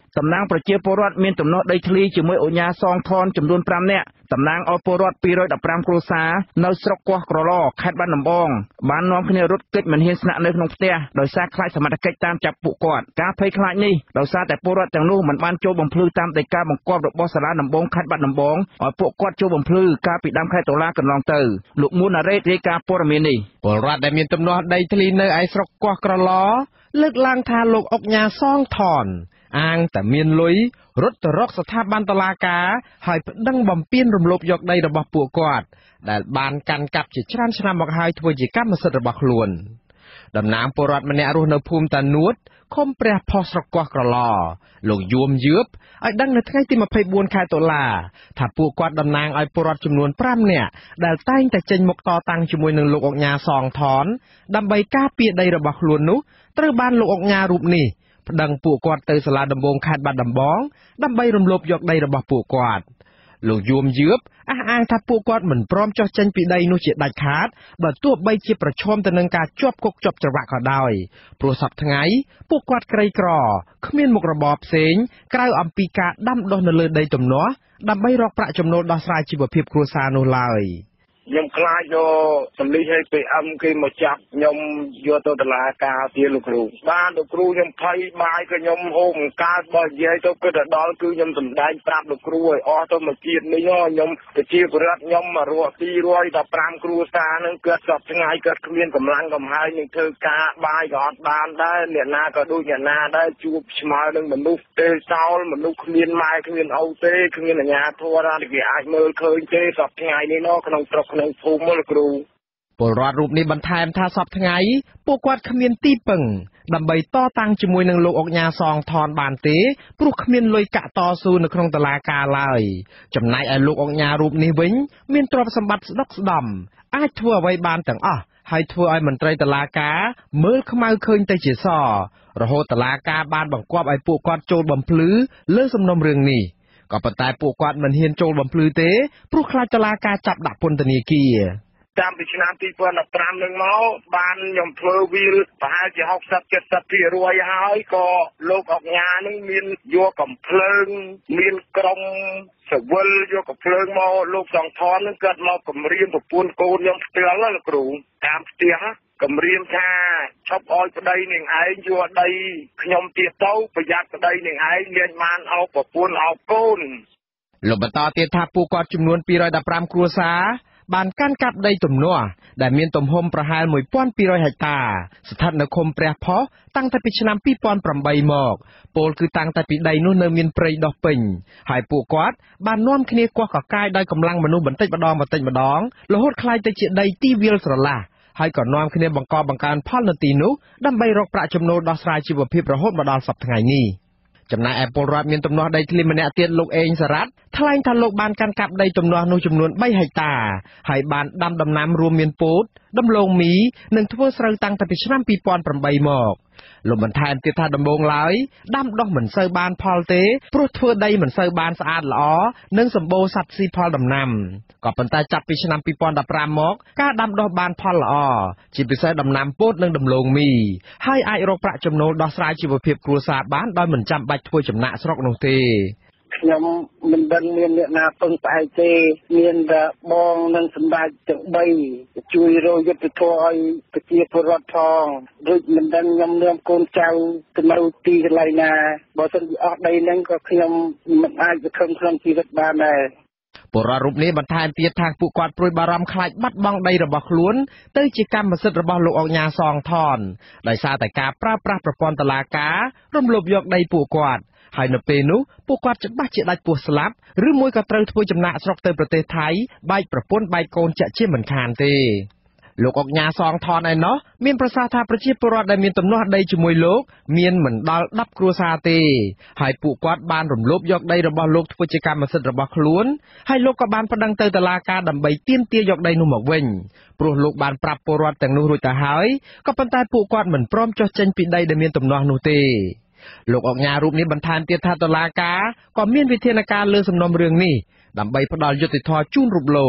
តំណាងប្រជាពលរដ្ឋមានទំនាស់ដីធ្លីជាមួយអាជ្ញាសងថនចំនួន5នាក់តំណាងឲ្យពលរដ្ឋពីររយដប់ប្រាំគ្រួសារនៅស្រុកកោះក្រឡខេត្តបាត់ដំបងបាននាំគ្នារត់គេចមិនហ៊ានស្នាក់នៅក្នុងផ្ទះដោយសារខ្លាចសមត្ថកិច្ចតាមចាប់ពួកគាត់ការភ័យខ្លាចនេះដោយសារតែពលរដ្ឋទាំងនោះមិនបានចូលបំភ្លឺតាមដីកាបង្គាប់របស់សាលាដំបងខេត្តបាត់ដំបងឲ្យពួកគាត់ចូលបំភ្លឺកាលពីដើមខែតុលាកន្លងទៅលោកមួនណារ៉េតរាយការណ៍ព័ត៌មាននេះពលរដ្ឋដែលមានទំនាស់ដីធ្លីនៅឯស្រុកកោះក្រឡលើកឡើងថាលោកអុកញ៉ាសងថនអាងតែមានលុយរត់ទៅរកស្ថាប័នតុលាការហើយប្តឹងបំពេញរំលោភយកដីរបស់ពួកគាត់ដែលបានកាន់កាប់ជាច្រើនឆ្នាំមកហើយធ្វើជាកម្មសិទ្ធិរបស់ខ្លួនតំណាងពលរដ្ឋម្នាក់រស់នៅភូមិតានួតឃុំព្រះផុសស្រុកកោះក្រឡលោកយួមយឺបឲ្យដឹងនៅថ្ងៃទីម្ភៃបួនខែតុលាថាពួកគាត់តំណាងឲ្យពលរដ្ឋចំនួន5នាក់ដែលតែងតែចេញមុខតតាំងជាមួយនឹងលោកអុកញ៉ាសងថនដើម្បីការពារដីរបស់ខ្លួននោះត្រូវបានលោកអុកញ៉ារូបនេះប្តឹងពួកគាត់ទៅសាលាដំបងខេត្តបាត់ដំបងដើម្បីរំលោភយកដីរបស់ពួកគាត់លោកយួមយឺបអះអាងថាពួកគាត់មិនព្រមចុះចេញពីដីនោះជាដាច់ខាតបើទោះបីជាប្រឈមទៅនឹងការជាប់គុកជាប់ច្រវាក់ក៏ដោយព្រោះសប្តាហ៍ថ្ងៃពួកគាត់ក្រីក្រគ្មានមុខរបរផ្សេងក្រៅអំពីការដាំដុះនៅលើដីទំនាស់ដើម្បីរកប្រាក់ចំណូលដោះស្រាយជីវភាពគ្រួសារនោះឡើយខ្ញុំខ្លាចយកសម្លេងឲ្យ pê em គេមកចាប់ខ្ញុំយកទៅតុលាការទាលោកគ្រូបានលោកគ្រូខ្ញុំភ័យបាយក៏ខ្ញុំហូបកើតបើនិយាយទៅគិតដល់គឺខ្ញុំសម្ដែងប្រាប់លោកគ្រូឲ្យអស់ទៅមួយជាតិនេះខ្ញុំប្រជាពលរដ្ឋខ្ញុំមករកពីររយដប់ប្រាំគ្រួសារនឹងគាត់សពថ្ងៃគាត់គ្មានកម្លាំងកំហែងនឹងធ្វើការបាយក៏អត់បានដែរអ្នកណាក៏ដូចអ្នកណាដែរជួបស្មើនឹងមនុស្សទេសោលមនុស្សគ្មានម៉ែគ្មានឪទេគ្មានអាជ្ញាធរណាគេអាចមើលឃើញទេសពថ្ងៃនេះនោះក្នុងស្រុកក្នុងភូមិលោកគ្រូពលរដ្ឋរូបនេះបន្ថែមថាសពថ្ងៃពួកគាត់គ្មានទីពឹងដើម្បីតតាំងជាមួយនឹងលោកអុកញ៉ាសងថនបានទេព្រោះគ្មានលុយកាក់តស៊ូនៅក្នុងតុលាការឡើយចំណែកឯលោកអុកញ៉ារូបនេះវិញមានទ្រព្យសម្បត្តិស្ដុកស្ដំអាចធ្វើអ្វីបានទាំងអស់ហើយធ្វើឲ្យមន្ត្រីតុលាការមើលខ្មៅឃើញទៅជាសរហូតតុលាការបានបង្គាប់ឲ្យពួកគាត់ចូលបំភ្លឺលើសំណុំរឿងនេះក៏ប៉ុន្តែពួកគាត់មិនហ៊ានចូលបំភ្លឺទេព្រោះខ្លាចតុលាការចាប់ដាក់ពន្ធនាគារតាមពីឆ្នាំពីរពាន់ដប់ប្រាំនឹងមកបានខ្ញុំធ្វើវីលប្រហែលជាហុកសិប เจ็ดสิบភាគរយហើយក៏លោកអុកញ៉ានឹងមានយកកំភ្លើងមានក្រុមសវលយកកំភ្លើងមកលោកសង្ថននឹងគាត់មកគម្រាមប្រពន្ធកូនខ្ញុំផ្ទាល់លោកគ្រូតាមផ្ទះគម្រាមថាឈប់អោយប្តីនឹងឯងយកដីខ្ញុំទៀតទៅប្រយ័ត្នប្តីនឹងឯងមានបានអោបប្រពន្ធអោបកូនលោកបន្តទៀតថាពួកគាត់ចំនួនពីររយដប់ប្រាំគ្រួសារបានកាន់កាប់ដីទំនាស់ដែលមានទំហំប្រហែលមួយពាន់ពីររយហិកតាស្ថិតនៅឃុំព្រះផុសតាំងតែពីឆ្នាំពីរពាន់ប្រាំបីមកពលគឺតាំងតែពីដីនោះនៅមានព្រៃដុះពេញហើយពួកគាត់បាននាំគ្នាកោះកកាយដោយកម្លាំងមនុស្សបន្តិចម្ដងបន្តិចម្ដងរហូតក្លាយទៅជាដីទីវាលស្រឡះហើយក៏នាំគ្នាបង្កបង្កើនផលនៅទីនោះដើម្បីរកប្រាក់ចំណូលដោះស្រាយជីវភាពរហូតមកដល់សប្តាហ៍ថ្ងៃនេះចំណែកឯពលរដ្ឋមានទំនាស់ដីធ្លីម្នាក់ទៀតលោកអេងសារ៉ាត់ថ្លែងថាលោកបានកាន់កាប់ដីទំនាស់នោះចំនួនបីហិកតាហើយបានដាំដំណាំរួមមានពោតដំឡូងមីនិងធ្វើស្រូវតាំងតែពីឆ្នាំពីរពាន់ប្រាំបីមកលោកបន្ថែមទៀតថាដំបូងឡើយដាំដុះមិនសូវបានផលទេព្រោះធ្វើដីមិនសូវបានស្អាតល្អនិងសម្បូរសត្វស៊ីផលដំណាំក៏ប៉ុន្តែចាប់ពីឆ្នាំពីរពាន់ដប់ប្រាំមកការដាំដុះបានផលល្អជាពិសេសដំណាំពោតនិងដំឡូងមីហើយអាចរកប្រាក់ចំណូលដោះស្រាយជីវភាពគ្រួសារបានដោយមិនចាំបាច់ធ្វើចំណាកស្រុកនោះទេខ្ញុំមិនដឹងមានអ្នកណាពឹងផ្អែកទេមានតែបងនិងសម្ដេចទាំងបីជួយរកយុទ្ធធម៌ឲ្យប្រជាពលរដ្ឋផងដូចមិនដឹងខ្ញុំនាមកូនចៅទៅនៅទីកន្លែងណាបើសិនជាអស់ដីហ្នឹងក៏ខ្ញុំមិនអាចសង្ឃឹមក្នុងជីវិតបានដែរពលរដ្ឋរូបនេះបន្ថែមទៀតថាពួកគាត់ព្រួយបារម្ភខ្លាចបាត់បង់ដីរបស់ខ្លួនទៅជាកម្មសិទ្ធិរបស់លោកអុកញ៉ាសងថនដោយសារតែការប្រើប្រាស់ប្រព័ន្ធតុលាការរំលោភយកដីពួកគាត់ហើយនៅពេលនោះពួកគាត់ច្បាស់ជាដាច់ពោះស្លាប់ឬមួយក៏ត្រូវធ្វើចំណាកស្រុកទៅប្រទេសថៃបែកប្រពន្ធបែកកូនចាក់ជាមិនខានទេលោកអុកញ៉ាសងថនឯណោះមានប្រសាសន៍ថាប្រជាពលរដ្ឋដែលមានទំនាស់ដីជាមួយលោកមានមិនដល់ដប់គ្រួសារទេហើយពួកគាត់បានរំលោភយកដីរបស់លោកធ្វើជាកម្មសិទ្ធិរបស់ខ្លួនហើយលោកក៏បានប្តឹងទៅតុលាការដើម្បីទាមទារយកដីនោះមកវិញព្រោះលោកបានប្រាប់ពលរដ្ឋទាំងនោះរួចទៅហើយក៏ប៉ុន្តែពួកគាត់មិនព្រមចុះចេញពីដីដែលមានទំនាស់នោះទេលោកអុកញ៉ារូបនេះបន្ថែមទៀតថាតុលាការក៏មានវិធានការលើសំណុំរឿងនេះដើម្បីផ្ដល់យុត្តិធម៌ជូនរូបលោក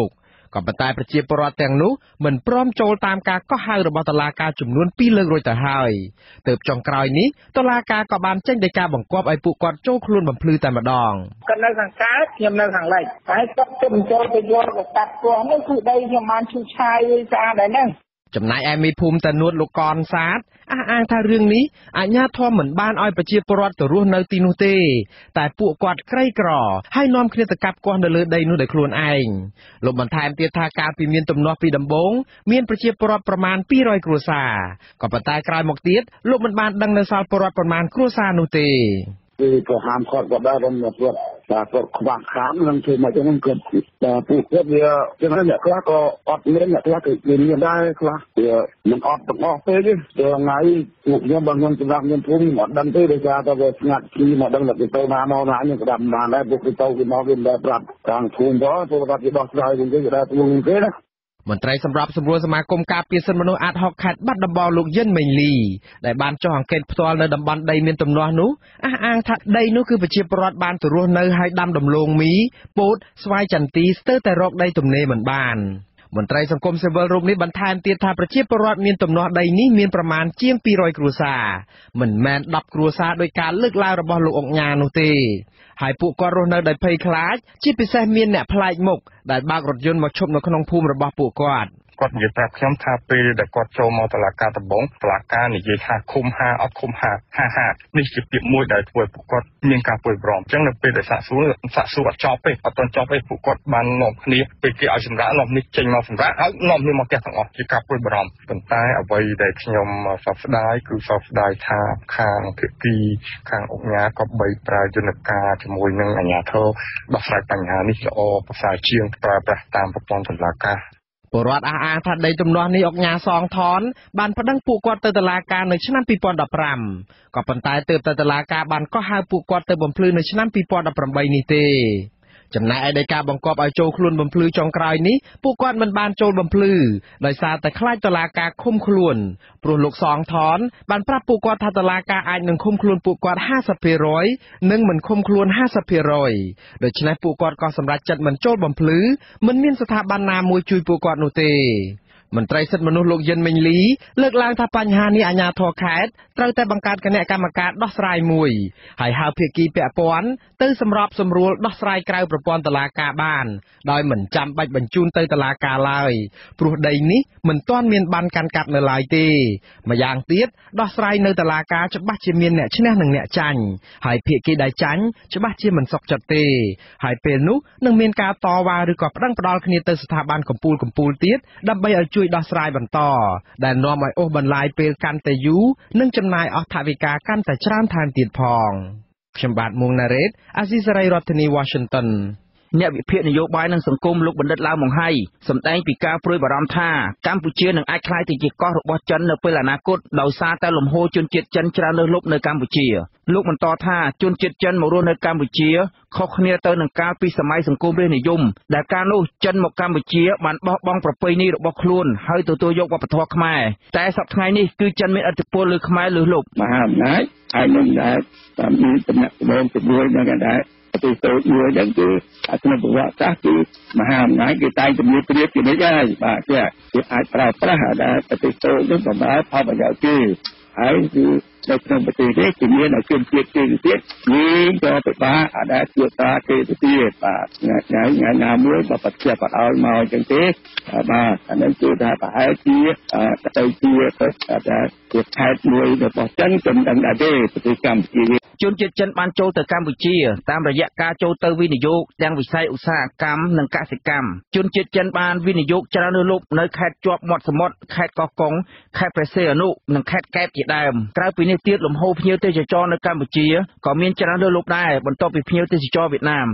ក៏ប៉ុន្តែប្រជាពលរដ្ឋទាំងនោះមិនព្រមចូលតាមការកោះហៅរបស់តុលាការចំនួនពីរលើករួចទៅហើយទើបចុងក្រោយនេះតុលាការក៏បានចេញដីកាបង្គាប់ឲ្យពួកគាត់ចូលខ្លួនបំភ្លឺតែម្ដងគាត់នៅខាងកើតខ្ញុំនៅខាងលិចហើយគាត់ជិះចូលទៅយកទៅកាត់គាស់នេះគឺដីខ្ញុំបានឈូសឆាយស្អាតដែរហ្នឹងចំណែកឯមេភូមិតានួតលោកកនសាទអះអាងថារឿងនេះអាជ្ញាធរមិនបានឲ្យប្រជាពលរដ្ឋទៅរស់នៅទីនោះទេតែពួកគាត់ក្រីក្រហើយនាំគ្នាទៅកាប់គាស់នៅលើដីនោះដោយខ្លួនឯងលោកបន្ថែមទៀតថាកាលពីមានទំនាស់ពីដំបូងមានប្រជាពលរដ្ឋប្រមាណពីររយគ្រួសារក៏ប៉ុន្តែក្រោយមកទៀតលោកមិនបានដឹងនៅសល់ពលរដ្ឋប្រមាណគ្រួសារនោះទេគឺក៏ហាមគាត់ក៏ដែររំលឹកគាត់តែគាត់ខ្វះខាតនឹងធ្វើមកចឹងគាត់តែពួកគាត់វាចឹងអ្នកខ្លះក៏អត់មានអ្នកខ្លះគឺមានដែរខ្លះវាមិនអត់ទាំងអស់ទេទេថ្ងៃពួកខ្ញុំបងខ្ញុំសម្រាប់ខ្ញុំភូមិមកដឹងទេដោយសារតែវាស្ងាត់ពីមកដឹងតែទៅណាមកណាខ្ញុំក៏ដាំបានដែរពួកទៅទៅវាមកវាមិនដែរប្រាប់ខាងភូមិក៏ពួកគាត់វាដោះស្រាយវិញគេក៏ដែរព្រួងគេណាមន្ត្រីសម្របសម្រួលសមាគមការពារសិទ្ធិមនុស្សអាតហុកខេត្តបាត់ដំបងលោកយិនមេងលីដែលបានចុះអង្កេតផ្ទាល់នៅតំបន់ដីមានទំនាស់នោះអះអាងថាដីនោះគឺប្រជាពលរដ្ឋបានទៅរស់នៅហើយដាំដំឡូងមីពោតស្វាយចន្ទីស្ទើរតែរកដីទំនេរមិនបានមន្ត្រីសង្គមស៊ីវិលរូបនេះបន្ថែមទៀតថាប្រជាពលរដ្ឋមានទំនាស់ដីនេះមានប្រមាណជាងពីររយគ្រួសារមិនមែនដប់គ្រួសារដោយការលើកឡើងរបស់លោកអុកញ៉ានោះទេហើយពួកគាត់រស់នៅដោយភ័យខ្លាចជាពិសេសមានអ្នកប្លែកមុខដែលបើករថយន្តមកឈប់នៅក្នុងភូមិរបស់ពួកគាត់គាត់និយាយប្រាប់ខ្ញុំថាពេលដែលគាត់ចូលមកតុលាការដំបងតុលាការនិយាយថាឃុំហាអត់ឃុំហាហាហានេះជាពាក្យមួយដែលធ្វើឲ្យពួកគាត់មានការព្រួយបារម្ភអញ្ចឹងនៅពេលដែលសាកសួរសាកសួរអត់ចប់ទេអត់ទាន់ចប់ទេពួកគាត់បាននាំគ្នាពេលគេឲ្យសម្រាប់នាំនេះចេញមកសម្រាប់ហើយនាំគ្នាមកផ្ទះទាំងអស់ជាការព្រួយបារម្ភប៉ុន្តែអ្វីដែលខ្ញុំសោកស្ដាយគឺសោកស្ដាយថាខាងភាគីខាងអង្គការក៏បីប្រើយន្តការជាមួយនឹងអាជ្ញាធរដោះស្រាយបញ្ហានេះល្អប្រសើរជាងប្រើប្រាស់តាមប្រព័ន្ធតុលាការពលរដ្ឋអះអាងថាដីទំនាស់នេះអុកញ៉ាសងថនបានប្តឹងពួកគាត់ទៅតុលាការនៅឆ្នាំពីរពាន់ដប់ប្រាំក៏ប៉ុន្តែទើបតែតុលាការបានកោះហៅពួកគាត់ទៅបំភ្លឺនៅឆ្នាំពីរពាន់ដប់ប្រាំបីនេះទេចំណែកឯដីកាបង្គាប់ឲ្យចូលខ្លួនបំភ្លឺចុងក្រោយនេះពួកគាត់មិនបានចូលបំភ្លឺដោយសារតែខ្លាចតុលាការឃុំខ្លួនព្រោះលោកសងថនបានប្រាប់ពួកគាត់ថាតុលាការអាចនឹងឃុំខ្លួនពួកគាត់ห้าสิบភាគរយនិងមិនឃុំខ្លួនห้าสิบភាគរយដូច្នេះពួកគាត់ក៏សម្រេចចិត្តមិនចូលបំភ្លឺមិនមានស្ថាប័នណាមួយជួយពួកគាត់នោះទេមន្ត្រីសិទ្ធិមនុស្សលោកយិនមេងលីលើកឡើងថាបញ្ហានេះអាជ្ញាធរខេត្តត្រូវតែបង្កើតគណៈកម្មការដោះស្រាយមួយហើយហៅភាគីពាក់ព័ន្ធទៅសម្របសម្រួលដោះស្រាយក្រៅប្រព័ន្ធតុលាការបានដោយមិនចាំបាច់បញ្ជូនទៅតុលាការឡើយព្រោះដីនេះមិនទាន់មានបានកាន់កាប់នៅឡើយទេម្យ៉ាងទៀតដោះស្រាយនៅតុលាការច្បាស់ជាមានអ្នកឈ្នះនិងអ្នកចាញ់ហើយភាគីដែលចាញ់ច្បាស់ជាមិនសុខចិត្តទេហើយពេលនោះនឹងមានការតវ៉ាឬក៏ប្តឹងផ្ដាល់គ្នាទៅស្ថាប័នកំពូលកំពូលទៀតដើម្បីឲ្យជួយដោះស្រាយបន្តដែលនាំឲ្យអូសបន្លាយពេលកាន់តែយូរនិងចំណាយអស់ថវិកាកាន់តែច្រើនថែមទៀតផងខ្ញុំបាទមួងណារ៉េតអាស៊ីសេរីរដ្ឋធានី Washington អ្នកវិភាគនយោបាយនិងសង្គមលោកបណ្ឌិតឡាវម៉ុងហៃសម្ដែងពីការព្រួយបារម្ភថាកម្ពុជានឹងអាចក្លាយទៅជាកោះរបស់ចិននៅពេលអនាគតដោយសារតែលំហូរជនជាតិចិនច្រើនលើសលប់នៅកម្ពុជាលោកបន្តថាជនជាតិចិនមករស់នៅកម្ពុជាខុសគ្នាទៅនឹងកាលពីសម័យសង្គមរាស្ត្រនិយមដែលកាលនោះចិនមកកម្ពុជាបានបោះបង់ប្រពៃណីរបស់ខ្លួនហើយទទួលយកវប្បធម៌ខ្មែរតែសប្តាហ៍ថ្ងៃនេះគឺចិនមានឥទ្ធិពលលើខ្មែរលើសលប់មហាអំណាចហើយនឹងដែរតាមមានតំណែងជាមួយនឹងដែរទៅទៅមួយហ្នឹងគឺអត្ថនប្រវត្តិសាស្ត្រគឺមហាអំណាចគេតែងតែមានព្រៀបជានិច្ចហើយបាទគេអាចប្រើប្រាស់ដែរទៅទៅនឹងបំរើផលប្រយោជន៍គេហើយគឺនៅក្នុងប្រទេសនេះគឺមានឲ្យជនជាតិគេទៀតវិញក៏ពិបាកអាចជួបតាគេទៅទៀតបាទថ្ងៃថ្ងៃណាមួយក៏ប្រតិបត្តិឲ្យមកអញ្ចឹងទេបាទអានេះគឺថាប្រហែលជាទៅជាថាជាខេត្តមួយរបស់ចិនខ្ញុំដឹងដែរទេប្រទេសកម្ពុជាជនជាតិចិនបានចូលទៅកម្ពុជាតាមរយៈការចូលទៅវិនិយោគទាំងវិស័យឧស្សាហកម្មនិងកសិកម្មជនជាតិចិនបានវិនិយោគច្រើនលើសលប់នៅខេត្តជាប់មាត់សមុទ្រខេត្តកោះកុងខេត្តព្រះសីហនុនិងខេត្តកែបជាដើមក្រៅពីនេះទៀតលំហូរភ្ញៀវទេសចរនៅកម្ពុជាក៏មានច្រើនលើសលប់ដែរបន្ទាប់ពីភ្ញៀវទេសចរវៀតណាម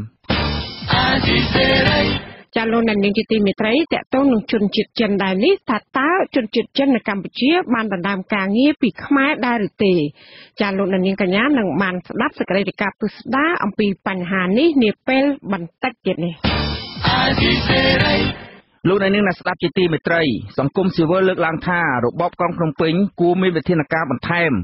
ចាលោកអ្នកនាងជាទីមេត្រីតកតងនឹងជនជាតិចិនដែរនេះថាតើជនជាតិចិននៅកម្ពុជាបានដណ្ដើមការងារពីខ្មែរដែរឬទេចាលោកអ្នកនាងកញ្ញានឹងបានស្ដាប់សេចក្តីរាយការណ៍ពិស្ដារអំពីបញ្ហានេះនាពេលបន្តិចទៀតនេះលោកអ្នកនាងអ្នកស្ដាប់ជាទីមេត្រីសង្គមស៊ីវិលលើកឡើងថារបបក្រុងភ្នំពេញគួរមានវិធានការបន្ថែម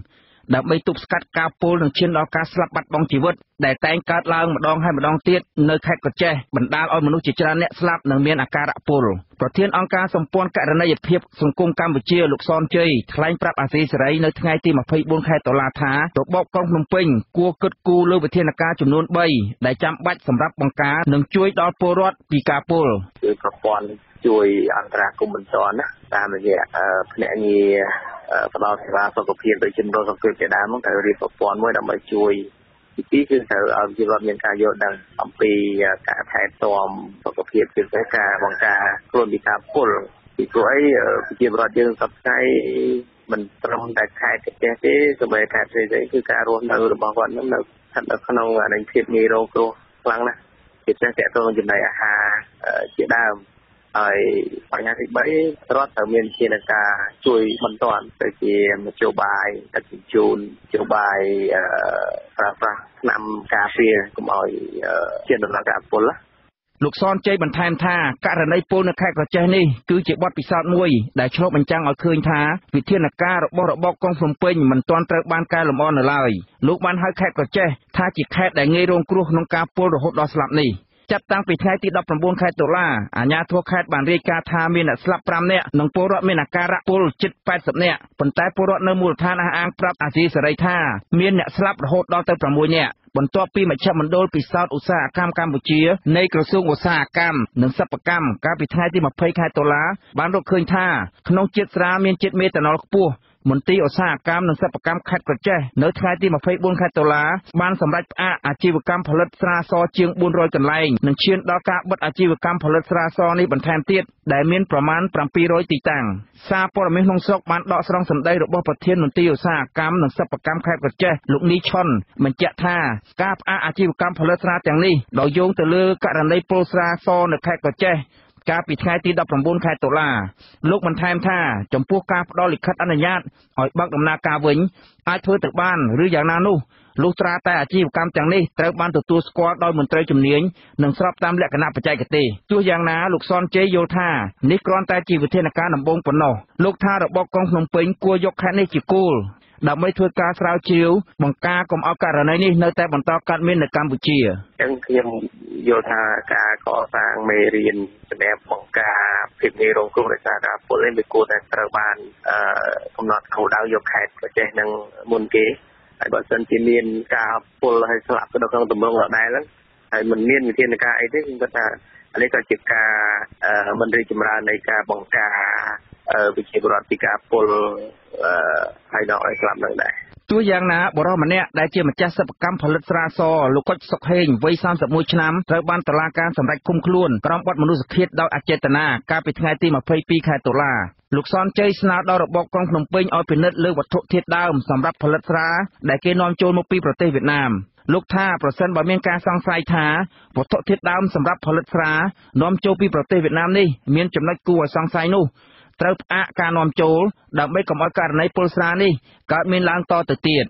ដើម្បីទប់ស្កាត់ការពុលនិងឈានដល់ការស្លាប់បាត់បង់ជីវិតដែលតែងកើតឡើងម្ដងហើយម្ដងទៀតនៅខេត្តកោះចេះបណ្ដាលឲ្យមនុស្សជាច្រើនអ្នកស្លាប់និងមានអាការៈពុលប្រធានអង្គការសម្ព័ន្ធករណីយភាពសង្គមកម្ពុជាលោកសនជ័យថ្លែងប្រាប់អាស៊ីសេរីនៅថ្ងៃទីម្ភៃបួនខែតុលាថារបបក្រុងភ្នំពេញគួរគិតគូរលើវិធានការចំនួនបីដែលចាំបាច់សម្រាប់បង្ការនិងជួយដល់ពលរដ្ឋពីការពុលគឺប្រព័ន្ធជួយអន្តរាគមន៍បន្ទាន់ណាតាមរយៈភ្នាក់ងារផ្ដល់សេវាសុខភាពដូចជំនួយសុខភាពជាដើមហ្នឹងត្រូវរៀបប្រព័ន្ធមួយដើម្បីជួយទីពីរគឺត្រូវឲ្យជីវរដ្ឋមានការយល់ដឹងអំពីការថែទាំសុខភាពជាពិសេសការបង្ការខ្លួនពីការពុលពីព្រោះអីប្រជាពលរដ្ឋយើងសពថ្ងៃមិនត្រឹមតែខេត្តកោះចេះទេសូម្បីខេត្តផ្សេងៗគឺការរស់នៅរបស់គាត់ហ្នឹងនៅស្ថិតនៅក្នុងអានិភាពងាយរងគ្រោះខ្លាំងណាស់ជាពិសេសទាក់ទងនឹងចំណីអាហារជាដើមហើយបញ្ហាទីបីរដ្ឋត្រូវមានជាការជួយបន្ទាន់ទៅជានយោបាយដឹកជញ្ជូននយោបាយប្រើប្រាស់ថ្នាំការពារកុំឲ្យជាដំណើរការពុលលោកសនជ័យបន្ថែមថាករណីពុលនៅខេត្តកោះចេះនេះគឺជាបទពិសោធន៍មួយដែលឆ្លុះបញ្ចាំងឲ្យឃើញថាវិធានការរបស់របបក្រុងភ្នំពេញមិនទាន់ត្រូវបានកែលម្អនៅឡើយលោកបានហៅខេត្តកោះចេះថាជាខេត្តដែលងាយរងគ្រោះក្នុងការពុលរហូតដល់ស្លាប់នេះចាប់តាំងពីថ្ងៃទីដប់ប្រាំបួនខែតុលាអាជ្ញាធរខេត្តបានរាយការណ៍ថាមានអ្នកស្លាប់ប្រាំនាក់និងពលរដ្ឋមានអាការៈពុលជិតแปดสิบនាក់ប៉ុន្តែពលរដ្ឋនៅមូលដ្ឋានអះអាងប្រាប់អាស៊ីសេរីថាមានអ្នកស្លាប់រហូតដល់ទៅប្រាំមួយនាក់បន្ទាប់ពីមជ្ឈមណ្ឌលពិសោធន៍ឧស្សាហកម្មកម្ពុជានៃក្រសួងឧស្សាហកម្មនិងសិប្បកម្មកាលពីថ្ងៃទីម្ភៃខែតុលាបានរកឃើញថាក្នុងជាតិស្រាលមានជាតិមេតាណុលខ្ពស់មន្ទីរឧស្សាហកម្មនិងសិប្បកម្មខេត្តកោះចេះនៅថ្ងៃទីម្ភៃបួនខែតុលាបានសម្រេចផ្អាកអាជីវកម្មផលិតស្រាសជាងបួនរយកន្លែងនិងឈានដល់ការបិទអាជីវកម្មផលិតស្រាសនេះបន្ថែមទៀតដែលមានប្រមាណប្រាំពីររយទីតាំងសារព័ត៌មានក្នុងស្រុកបានដកស្រង់សម្ដីរបស់ប្រធានមន្ទីរឧស្សាហកម្មនិងសិប្បកម្មខេត្តកោះចេះលោកនីឈុនបញ្ជាក់ថាការផ្អាកអាជីវកម្មផលិតស្រាទាំងនេះដោយយោងទៅលើករណីពុលស្រាសនៅខេត្តកោះចេះកាលពីថ្ងៃទីដប់ប្រាំបួនខែតុលាលោកបន្ថែមថាចំពោះការផ្ដល់លិខិតអនុញ្ញាតឲ្យបើកដំណើរការវិញអាចធ្វើទៅបានឬយ៉ាងណានោះលុះត្រាតែអាជីវកម្មទាំងនេះត្រូវបានទទួលស្គាល់ដោយមន្ត្រីជំនាញនិងស្របតាមលក្ខណៈបច្ចេកទេសទោះយ៉ាងណាលោកសនជ័យយល់ថានេះគ្រាន់តែជាវិធានការដំបូងប៉ុណ្ណោះលោកថារបបក្រុងភ្នំពេញគួរយកខេត្តនេះជាគោលដើម្បីធ្វើការស្រាវជ្រាវបង្ការកុំឲ្យករណីនេះនៅតែបន្តកើតមាននៅកម្ពុជាអញ្ចឹងខ្ញុំយល់ថាការកសាងមេរៀនសម្រាប់បង្ការភាពងាយរងគ្រោះដោយសារការពុលនេះវាគួរតែត្រូវបានកំណត់គោលដៅយកខេត្តកោះចេះនឹងមុនគេហើយបើសិនជាមានការពុលហើយស្លាប់ទៅក្នុងទម្រង់ដដែលហ្នឹងហើយមិនមានវិធានការអីទេខ្ញុំគិតថានេះក៏ជាការមិនរីកចម្រើននៃការបង្ការវិជាបរដ្ឋពីការពុលហើយដល់ឲ្យស្លាប់នឹងដែរទោះយ៉ាងណាបុរសម្នាក់ដែលជាម្ចាស់សិប្បកម្មផលិតស្រាសលោកកុចសុកហេងវ័យសាមសិបមួយឆ្នាំត្រូវបានតុលាការសម្រេចឃុំខ្លួនក្រោមបទមនុស្សឃាតដោយអចេតនាកាលពីថ្ងៃទីម្ភៃពីរខែតុលាលោកសនជ័យស្នើដល់របបក្រុងភ្នំពេញឲ្យពិនិត្យលើវត្ថុធាតុដើមសម្រាប់ផលិតស្រាដែលគេនាំចូលមកពីប្រទេសវៀតណាមលោកថាប្រសិនបើមានការសង្ស័យថាវត្ថុធាតុដើមសម្រាប់ផលិតស្រានាំចូលពីប្រទេសវៀតណាមនេះមានចំណុចគួរឲ្យសង្ស័យនោះត្រូវផ្អាកការនាំចូលដើម្បីកុំឲ្យករណីពុលស្រានេះកើតមានឡើងតទៅទៀត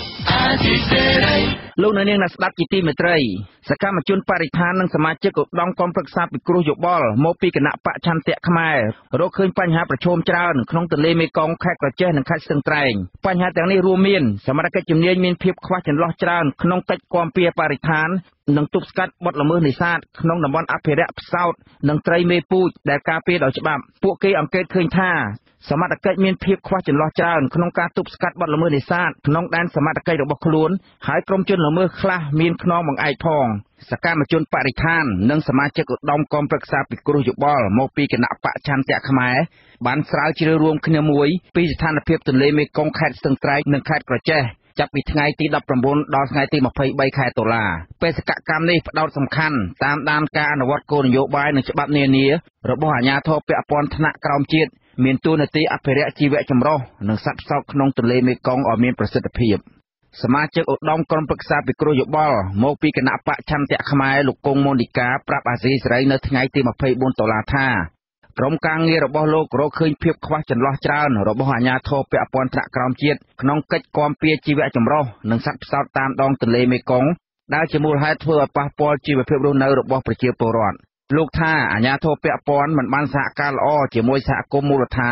លោកនៅនាងអ្នកស្ដាប់ជាទីមេត្រីសកម្មជនបរិស្ថាននិងសមាជិកឧត្តមគណៈប្រឹក្សាពិគ្រោះយោបល់មកពីគណៈបច្ឆន្ទៈខ្មែររកឃើញបញ្ហាប្រឈមច្រើនក្នុងទន្លេមេគង្គខេត្តក្រចេះនិងខេត្តស្ទឹងត្រែងបញ្ហាទាំងនេះរួមមានសមត្ថកិច្ចជំនាញមានភាពខ្វះចន្លោះច្រើនក្នុងកិច្ចគាំពារបរិស្ថាននិងទប់ស្កាត់បទល្មើសនេសាទក្នុងតំបន់អភិរក្សផ្សោតនិងត្រីមេពូជដែលការពារដោយច្បាប់ពួកគេអង្កេតឃើញថាសមត្ថកិច្ចមានភាពខ្វះចន្លោះច្រើនក្នុងការទប់ស្កាត់បទល្មើសនេសាទក្នុងដែនសមត្ថកិច្ចរបស់ខ្លួនហើយក្រុមជនល្មើសខ្លះមានខ្នងបង្អែកផងសកម្មជនបរិស្ថាននិងសមាជិកឧត្តមគណៈប្រឹក្សាពិគ្រោះយោបល់មកពីគណៈបច្ឆន្ទៈខ្មែរបានស្រាវជ្រាវរួមគ្នាមួយពីស្ថានភាពទន្លេមេគង្គខេត្តស្ទឹងត្រែងនិងខេត្តក្រចេះចាប់ពីថ្ងៃទីដប់ប្រាំបួនដល់ថ្ងៃទីម្ភៃបីខែតុលាបេសកកម្មនេះផ្ដោតសំខាន់តាមដានការអនុវត្តគោលនយោបាយនិងច្បាប់នានារបស់អាជ្ញាធរពាក់ព័ន្ធថ្នាក់ក្រោមជាតិមានតួនាទីអភិរក្សជីវៈចម្រុះនិងសត្វផ្សោតក្នុងទន្លេមេគង្គឲ្យមានប្រសិទ្ធភាពសមាជិកឧត្តមក្រុមប្រឹក្សាពិគ្រោះយោបល់មកពីគណៈបច្ឆន្ទៈខ្មែរលោកគង់មូនីកាប្រាប់អាស៊ីសេរីនៅថ្ងៃទីម្ភៃបួនតុលាថាក្រុមការងាររបស់លោករកឃើញភាពខ្វះចន្លោះច្រើនរបស់អាជ្ញាធរពាក់ព័ន្ធថ្នាក់ក្រោមជាតិក្នុងកិច្ចគាំពារជីវៈចម្រុះនិងសត្វផ្សោតតាមដងទន្លេមេគង្គដែលជាមូលហេតុធ្វើឲ្យប៉ះពាល់ជីវភាពរស់នៅរបស់ប្រជាពលរដ្ឋលោកថាអាជ្ញាធរពាក់ព័ន្ធមិនបានសហការល្អជាមួយសហគមន៍មូលដ្ឋាន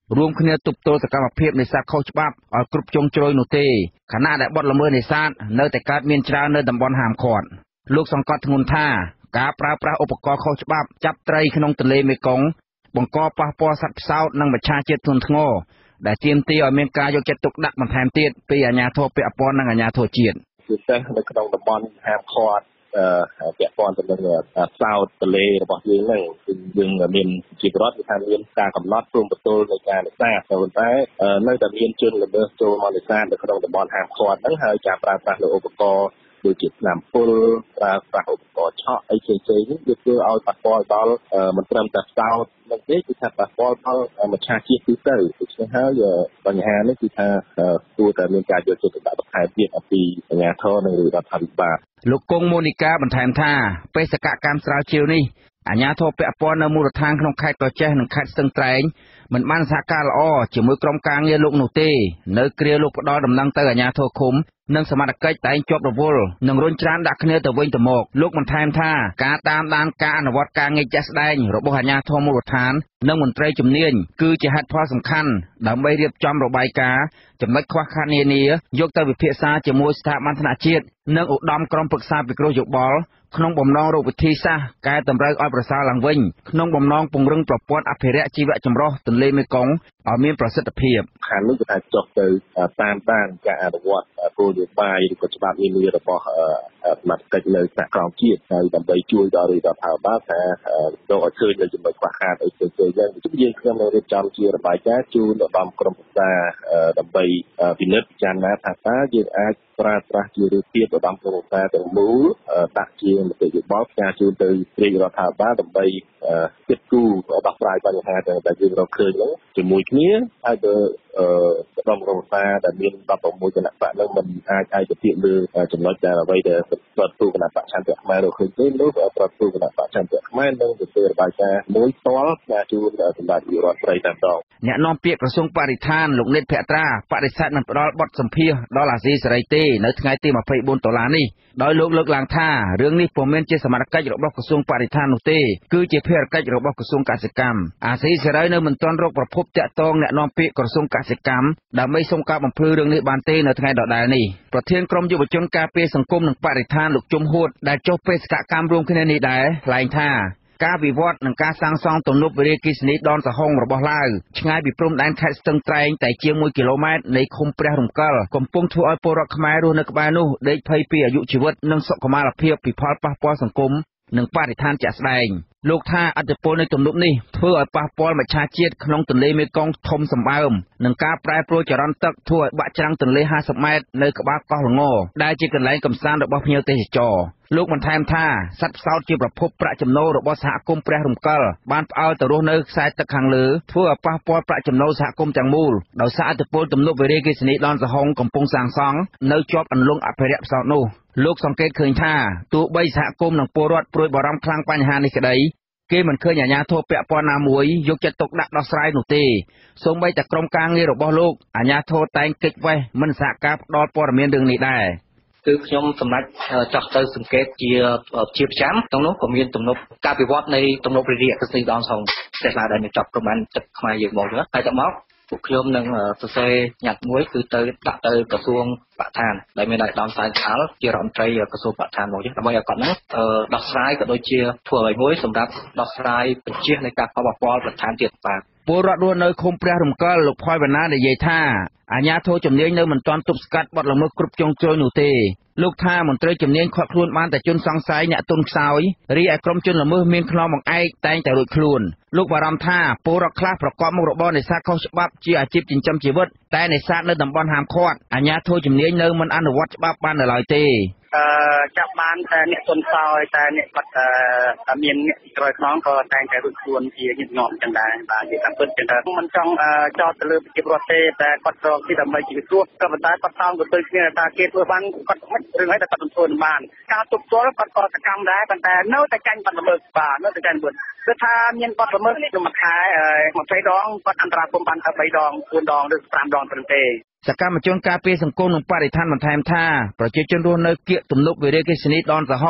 រួមគ្នាទប់ទល់សកម្មភាពនេសាទខុសច្បាប់ឲ្យគ្រប់ជ្រុងជ្រោយនោះទេខណៈដែលបទល្មើសនេសាទនៅតែកើតមានច្រើននៅតំបន់ហាមឃាត់លោកសង្កត់ធ្ងន់ថាការប្រើប្រាស់ឧបករណ៍ខុសច្បាប់ចាប់ត្រីក្នុងទន្លេមេគង្គបង្កប៉ះពាល់សត្វផ្សោតនិងមច្ឆជាតិធ្ងន់ធ្ងរដែលទាមទារឲ្យមានការយកចិត្តទុកដាក់បន្ថែមទៀតពីអាជ្ញាធរពាក់ព័ន្ធនិងអាជ្ញាធរជាតិពិសេសនៅក្នុងតំបន់ហាមឃាត់ពាក់ព័ន្ធទៅនឹងផ្សោតទន្លេរបស់យើងហ្នឹងគឺយើងមានជាប្រវត្តិថាមានការកំណត់ព្រំប្រទល់នៃការនេសាទប៉ុន្តែនៅតែមានជនល្មើសចូលមកនេសាទនៅក្នុងតំបន់ហាមឃាត់ហ្នឹងហើយការប្រើប្រាស់លើឧបករណ៍ដូចជាថ្នាំពុលប្រើប្រាស់ឧបករណ៍ឆក់អីផ្សេងៗនេះវាធ្វើឲ្យប៉ះពាល់ដល់មិនត្រឹមតែផ្សោតនោះទេគឺថាប៉ះពាល់ដល់មច្ឆជាតិទូទៅដូច្នេះហើយបញ្ហានេះគឺថាគួរតែមានការយកចិត្តទុកដាក់បន្ថែមទៀតអំពីអាជ្ញាធរនិងរដ្ឋាភិបាលលោកគង់មូនីកាបន្ថែមថាបេសកកម្មស្រាវជ្រាវនេះអាជ្ញាធរពាក់ព័ន្ធនៅមូលដ្ឋានក្នុងខេត្តកោះចេះនិងខេត្តស្ទឹងត្រែងមិនបានសហការល្អជាមួយក្រុមការងារលោកនោះទេនៅគ្រាលោកផ្ដល់ដំណឹងទៅអាជ្ញាធរឃុំនិងសមត្ថកិច្ចតែងជាប់រវល់និងរុញច្រានដាក់គ្នាទៅវិញទៅមកលោកបន្ថែមថាការតាមដានការអនុវត្តការងារជាក់ស្ដែងរបស់អាជ្ញាធរមូលដ្ឋាននិងមន្ត្រីជំនាញគឺជាហេតុផលសំខាន់ដើម្បីរៀបចំរបាយការណ៍ចំណុចខ្វះខាតនានាយកទៅពិភាក្សាជាមួយស្ថាប័នថ្នាក់ជាតិនិងឧត្តមក្រុមប្រឹក្សាពិគ្រោះយោបល់ក្នុងបំណងរកវិធីសាស្ត្រកែតម្រូវឲ្យប្រសើរឡើងវិញក្នុងបំណងពង្រឹងប្រព័ន្ធអភិរក្សជីវៈចម្រុះទន្លេមេគង្គឲ្យមានប្រសិទ្ធភាពខាងនេះគឺថាចុះទៅតាមដានការអនុវត្តគោលនយោបាយឬក៏ច្បាប់នានារបស់សមាជិកនៅថ្នាក់ក្រោមជាតិហើយដើម្បីជួយដល់រដ្ឋាភិបាលថារកឲ្យឃើញនៅចំណុចខ្វះខាតអីផ្សេងៗយ៉ាងយើងខ្ញុំនឹងរៀបចំជារបាយការណ៍ជូនដល់ក្រុមប្រឹក្សាដើម្បីពិនិត្យពិចារណាថាតើយើងអាចប្រើប្រាស់ជារូបភាពឧត្តមក្រុមប្រឹក្សាទាំងមូលដាក់ជាមតិយោបល់ផ្សាយជូនទៅរាជរដ្ឋាភិបាលដើម្បីគិតគូរដោះស្រាយបញ្ហាដែលយើងរកឃើញហ្នឹងជាមួយគ្នាហើយទៅឧត្តមក្រុមប្រឹក្សាដែលមានដប់ប្រាំមួយគណៈបកហ្នឹងមិនអាចឯកភាពលើចំណុចដែលអ្វីដែលប្រតិទូគណៈបកឆន្ទៈខ្មែររកឃើញទេនោះប្រតិទូគណៈបកឆន្ទៈខ្មែរនឹងធ្វើរបាយការណ៍មួយផ្ទាល់ផ្សាយជូនសម្ដេចនាយករដ្ឋមន្ត្រីតែម្ដងអ្នកនាំពាក្យក្រសួងបរិស្ថានលោកនិតភក្ត្រាបដិសេធមិនផ្ដល់បទសម្ភាសន៍ដល់អាស៊ីសេរីទេនៅថ្ងៃទីម្ភៃបួនតុលានេះដោយលោកលើកឡើងថារឿងនេះពុំមែនជាសមត្ថកិច្ចរបស់ក្រសួងបរិស្ថាននោះទេគឺជាភារកិច្ចរបស់ក្រសួងកសិកម្មអាស៊ីសេរីនៅមិនទាន់រកប្រភពតាក់ទងអ្នកនាំពាក្យក្រសួងកសិកម្មដើម្បីសុំការបំភ្លឺរឿងនេះបានទេនៅថ្ងៃដដែលនេះប្រធានក្រុមយុវជនការពារសង្គមនិងបរិស្ថានលោកជុំហួតដែលចុះបេសកកម្មរួមគ្នានេះដែរថ្លែងថាការវិវត្តនិងការសាងសង់ទំនប់វារីអគ្គិសនីដនសហុងរបស់ឡាវឆ្ងាយពីព្រំដែនខេត្តស្ទឹងត្រែងតែជាងមួយគីឡូម៉ែត្រនៃឃុំព្រះរំកិលកំពុងធ្វើឲ្យពលរដ្ឋខ្មែររស់នៅក្បែរនោះដេកភ័យពីអាយុជីវិតនិងសុខុមាលភាពពីផលប៉ះពាល់សង្គមនិងបរិស្ថានជាក់ស្ដែងលោកថាអត្តពលនៃទំនប់នេះធ្វើឲ្យប៉ះពាល់មច្ឆជាតិក្នុងទន្លេមេគង្គធំសម្បើមនិងការប្រែប្រួលចរន្តទឹកធ្វើឲ្យបាក់ច្រាំងទន្លេហាសិបម៉ែត្រនៅក្បាលកោះល្ងដែលជាកន្លែងកម្សាន្តរបស់ភ្ញៀវទេសចរលោកបន្ថែមថាសត្វផ្សោតជាប្រភពប្រាក់ចំណូលរបស់សហគមន៍ព្រះរំកិលបានផ្អើលទៅរស់នៅខ្សែទឹកខាងលើធ្វើឲ្យប៉ះពាល់ប្រាក់ចំណូលសហគមន៍ទាំងមូលដោយសារឥទ្ធិពលទំនប់វារីអគ្គិសនីដនសហុងកំពុងសាងសង់នៅជាប់អន្លង់អភិរក្សផ្សោតនោះលោកសង្កេតឃើញថាទោះបីសហគមន៍និងពលរដ្ឋព្រួយបារម្ភខ្លាំងបញ្ហានេះក្តីគេមិនឃើញអាជ្ញាធរពាក់ព័ន្ធណាមួយយកចិត្តទុកដាក់ដោះស្រាយនោះទេសូម្បីតែក្រុមការងាររបស់លោកអាជ្ញាធរតែងគេចវេះមិនសហការផ្ដល់ព័ត៌មានរឿងនេះដែរគឺខ្ញុំសម្ដេចចោះទៅសង្កេតជាជាប្រចាំក្នុងនោះក៏មានទំនប់ការវិវត្តនៃទំនប់រារីអគ្គិសនីដនសហុងផ្ទះឡាដែលមានចាប់ប្រមាណទឹកខ្មែរយើងមកទៅហើយទៅមកពួកខ្ញុំនឹងសរសេរញត្តិមួយគឺទៅដាក់ទៅក្រសួងបរិស្ថានដែលមានឯកឧត្តមសែនឆ្អាលជារដ្ឋមន្ត្រីក្រសួងបរិស្ថានមកចឹងដើម្បីឲ្យគាត់ហ្នឹងដោះស្រាយក៏ដូចជាធ្វើឲ្យមួយសម្រាប់ដោះស្រាយបញ្ជានៃការប៉ះពាល់បរិស្ថានទៀតបាទពលរដ្ឋរស់នៅឃុំព្រះរំកិលលោកផយវណ្ណានិយាយថាអាជ្ញាធរជំនាញនៅមិនទាន់ទប់ស្កាត់បទល្មើសគ្រប់ជ្រុងជ្រោយនោះទេលោកថាមន្ត្រីជំនាញខាត់ខ្លួនបានតែជនសង្ស័យអ្នកទុនខ្សោយរីឯក្រុមជនល្មើសមានខ្នងបង្អែកតែងតែរួចខ្លួនលោកបារម្ភថាពលរដ្ឋខ្លះប្រកបមុខរបរនេសាទខុសច្បាប់ជាអាជីពចិញ្ចឹមជីវិតតែនេសាទនៅតំបន់ហាមឃាត់អាជ្ញាធរជំនាញនៅមិនអនុវត្តច្បាប់បាននៅឡើយទេអឺចាប់បានតែអ្នកទុនខ្សោយតែអ្នកគាត់មានអ្នកក្រោយខ្នងក៏តែងតែរួចខ្លួនជាញឹកញាប់ចឹងដែរបាទនិយាយតាមពិតចឹងដែរមិនចង់ចោទទៅលើប្រជាពលរដ្ឋទេតែគាត់រកទីដើម្បីជីវិតរស់ក៏ប៉ុន្តែគាត់សោមទៅគ្នាថាគេធ្វើបានគាត់មិនរឿងឲ្យតែគាត់ធ្វើបានការទប់ទល់គាត់ក៏សកម្មដែរប៉ុន្តែនៅតែចាញ់បាត់ល្មើសបាទនៅតែចាញ់បាត់គឺថាមានបាត់ល្មើសក្នុងមួយខែម្ភៃដងគាត់អន្តរាគមបានតែបីដងបួនដងឬប្រាំដងត្រឹមទេសកម្មជនការពារសង្គមនិងបរិស្ថានបន្ថែមថាប្រជាជនរស់នៅគៀកទំនប់វារីអគ្គិសនីដនសហុង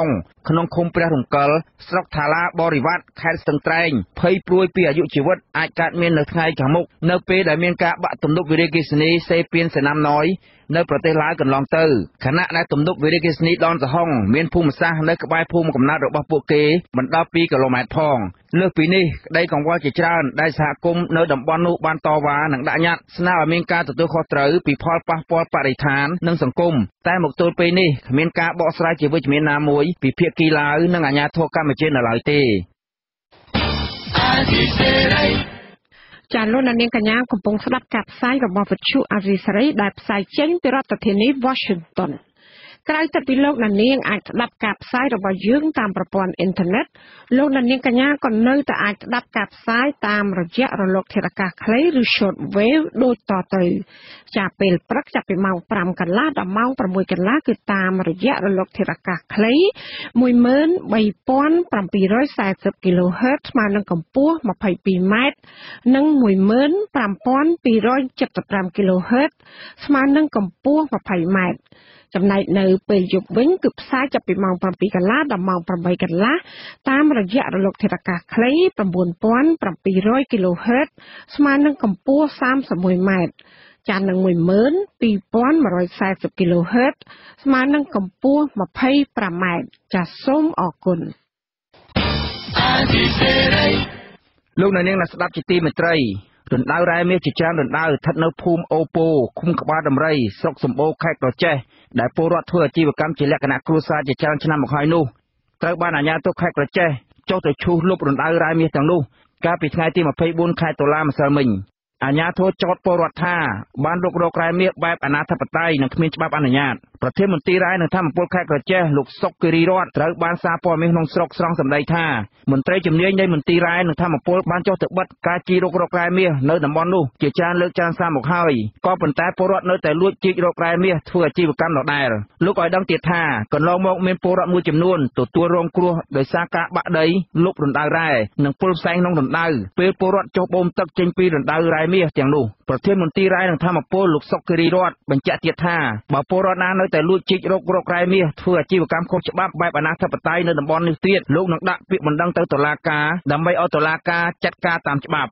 ក្នុងឃុំព្រះរំកិលស្រុកថាឡាបរិវត្តខេត្តស្ទឹងត្រែងភ័យព្រួយពីអាយុជីវិតអាចកើតមាននៅថ្ងៃខាងមុខនៅពេលដែលមានការបាក់ទំនប់វារីអគ្គិសនីសេពៀនសេណាមណយនៅប្រទេសឡាវកន្លងទៅខណៈដែលទំនប់វារីអគ្គិសនីដនសហុងមានភូមិសាស្ត្រនៅក្បែរភូមិកំណើតរបស់ពួកគេមិនដល់ពីរគីឡូម៉ែត្រផងលើសពីនេះក្តីកង្វល់ជាច្រើនដែលសហគមន៍នៅតំបន់នោះបានតវ៉ានិងដាក់ញត្តិស្នើឲ្យមានការទទួលខុសត្រូវពីផលប៉ះពាល់បរិស្ថាននិងសង្គមតែមកទល់ពេលនេះគ្មានការបកស្រាយជាវិជ្ជមានណាមួយពីភាគីឡាវនិងអាជ្ញាធរកម្ពុជានៅឡើយទេចាលោកនាងកញ្ញាកំពុងស្ដាប់ការផ្សាយរបស់វិទ្យុអាស៊ីសេរីដែលផ្សាយចេញពីរដ្ឋធានី Washington ក្រៅទៅពីលោកនាងអាចស្ដាប់ការផ្សាយរបស់យើងតាមប្រព័ន្ធអ៊ីនធឺណិតលោកនាងកញ្ញាក៏នៅតែអាចស្ដាប់ការផ្សាយតាមរយៈរលកធាតុអាកាសខ្លីឬ short wave ដូចតទៅចាប់ពេលព្រឹកចាប់ពីម៉ោង5កន្លះដល់ម៉ោង6កន្លះគឺតាមរយៈរលកធាតុអាកាសខ្លី មួយម៉ឺនបីពាន់ប្រាំពីររយសែសិប គីឡូហឺតស្មើនឹងកម្ពស់ ម្ភៃពីរម៉ែត្រនិង មួយម៉ឺនប្រាំពាន់ពីររយចិតប្រាំ គីឡូហឺតស្មើនឹងកម្ពស់ ម្ភៃម៉ែត្រចំណែកនៅពេលយប់វិញគឺផ្សាយចាប់ពីម៉ោង7កន្លះដល់ម៉ោង8កន្លះតាមរយៈរលកធាតុអាកាសខ្លី ៩ពាន់ប្រាំពីររយ គីឡូហឺតស្មើនឹងកម្ពស់ សាមសិបមួយម៉ែត្រចាននឹង មួយម៉ឺនពីរពាន់មួយរយសែសិប គីឡូហឺតស្មើនឹងកម្ពស់ ម្ភៃប្រាំម៉ែត្រចាសសូមអរគុណលោកនាងអ្នកស្ដាប់ជាទីមេត្រីរណ្ដៅរ៉ែមាសជាច្រើនរណ្ដៅស្ថិតនៅភូមិអូពូឃុំក្បាលដំរីស្រុកសម្បូរខេត្តក្រចេះដែលពលរដ្ឋធ្វើអាជីវកម្មជាលក្ខណៈគ្រួសារជាច្រើនឆ្នាំមកហើយនោះត្រូវបានអាជ្ញាធរខេត្តក្រចេះចុះទៅឈូសលុបរណ្ដៅរ៉ែមាសទាំងនោះកាលពីថ្ងៃទីម្ភៃបួនខែតុលាម្សិលមិញអាជ្ញាធរចោទពលរដ្ឋថាបានរុករករ៉ែមាសបែបអនាធិបតេយ្យនិងគ្មានច្បាប់អនុញ្ញាតប្រធានមន្ត្រីរ៉ែនិងធម្មពលខេត្តក្រចេះលោកសុកគិរីរតត្រូវបានសារព័ត៌មានក្នុងស្រុកស្រង់សម្ដីថាមន្ត្រីជំនាញនៃមន្ត្រីរ៉ែនិងធម្មពលបានចុះទៅបិទការជីរុករករ៉ែមាសនៅតំបន់នោះជាច្រើនលើកច្រើនសារមកហើយក៏ប៉ុន្តែពលរដ្ឋនៅតែលួចជីករករ៉ែមាសធ្វើអាជីវកម្មដដែលលោកឲ្យដឹងទៀតថាកន្លងមកមានពលរដ្ឋមួយចំនួនទទួលរងគ្រោះដោយសារការបាក់ដីលុបរណ្ដៅរ៉ែនិងពុលផ្សែងក្នុងរណ្ដៅពេលពលរដ្ឋចុះបូមទឹកចេញពីរណ្ដៅរ៉ែមាសទាំងនោះប្រធានមន្ត្រីរ៉ែនិងធម្មពលលោកសុកគិរីរតបញ្ជាក់ទៀតថាបើពលរដ្ឋណានៅតែលួចជីករករករ៉ែមាសធ្វើអាជីវកម្មខុសច្បាប់បែបអនាធិបតេយ្យនៅតំបន់នេះទៀតលោកនឹងដាក់ពាក្យបណ្ដឹងទៅតុលាការដើម្បីឲ្យតុលាការចាត់ការតាមច្បាប់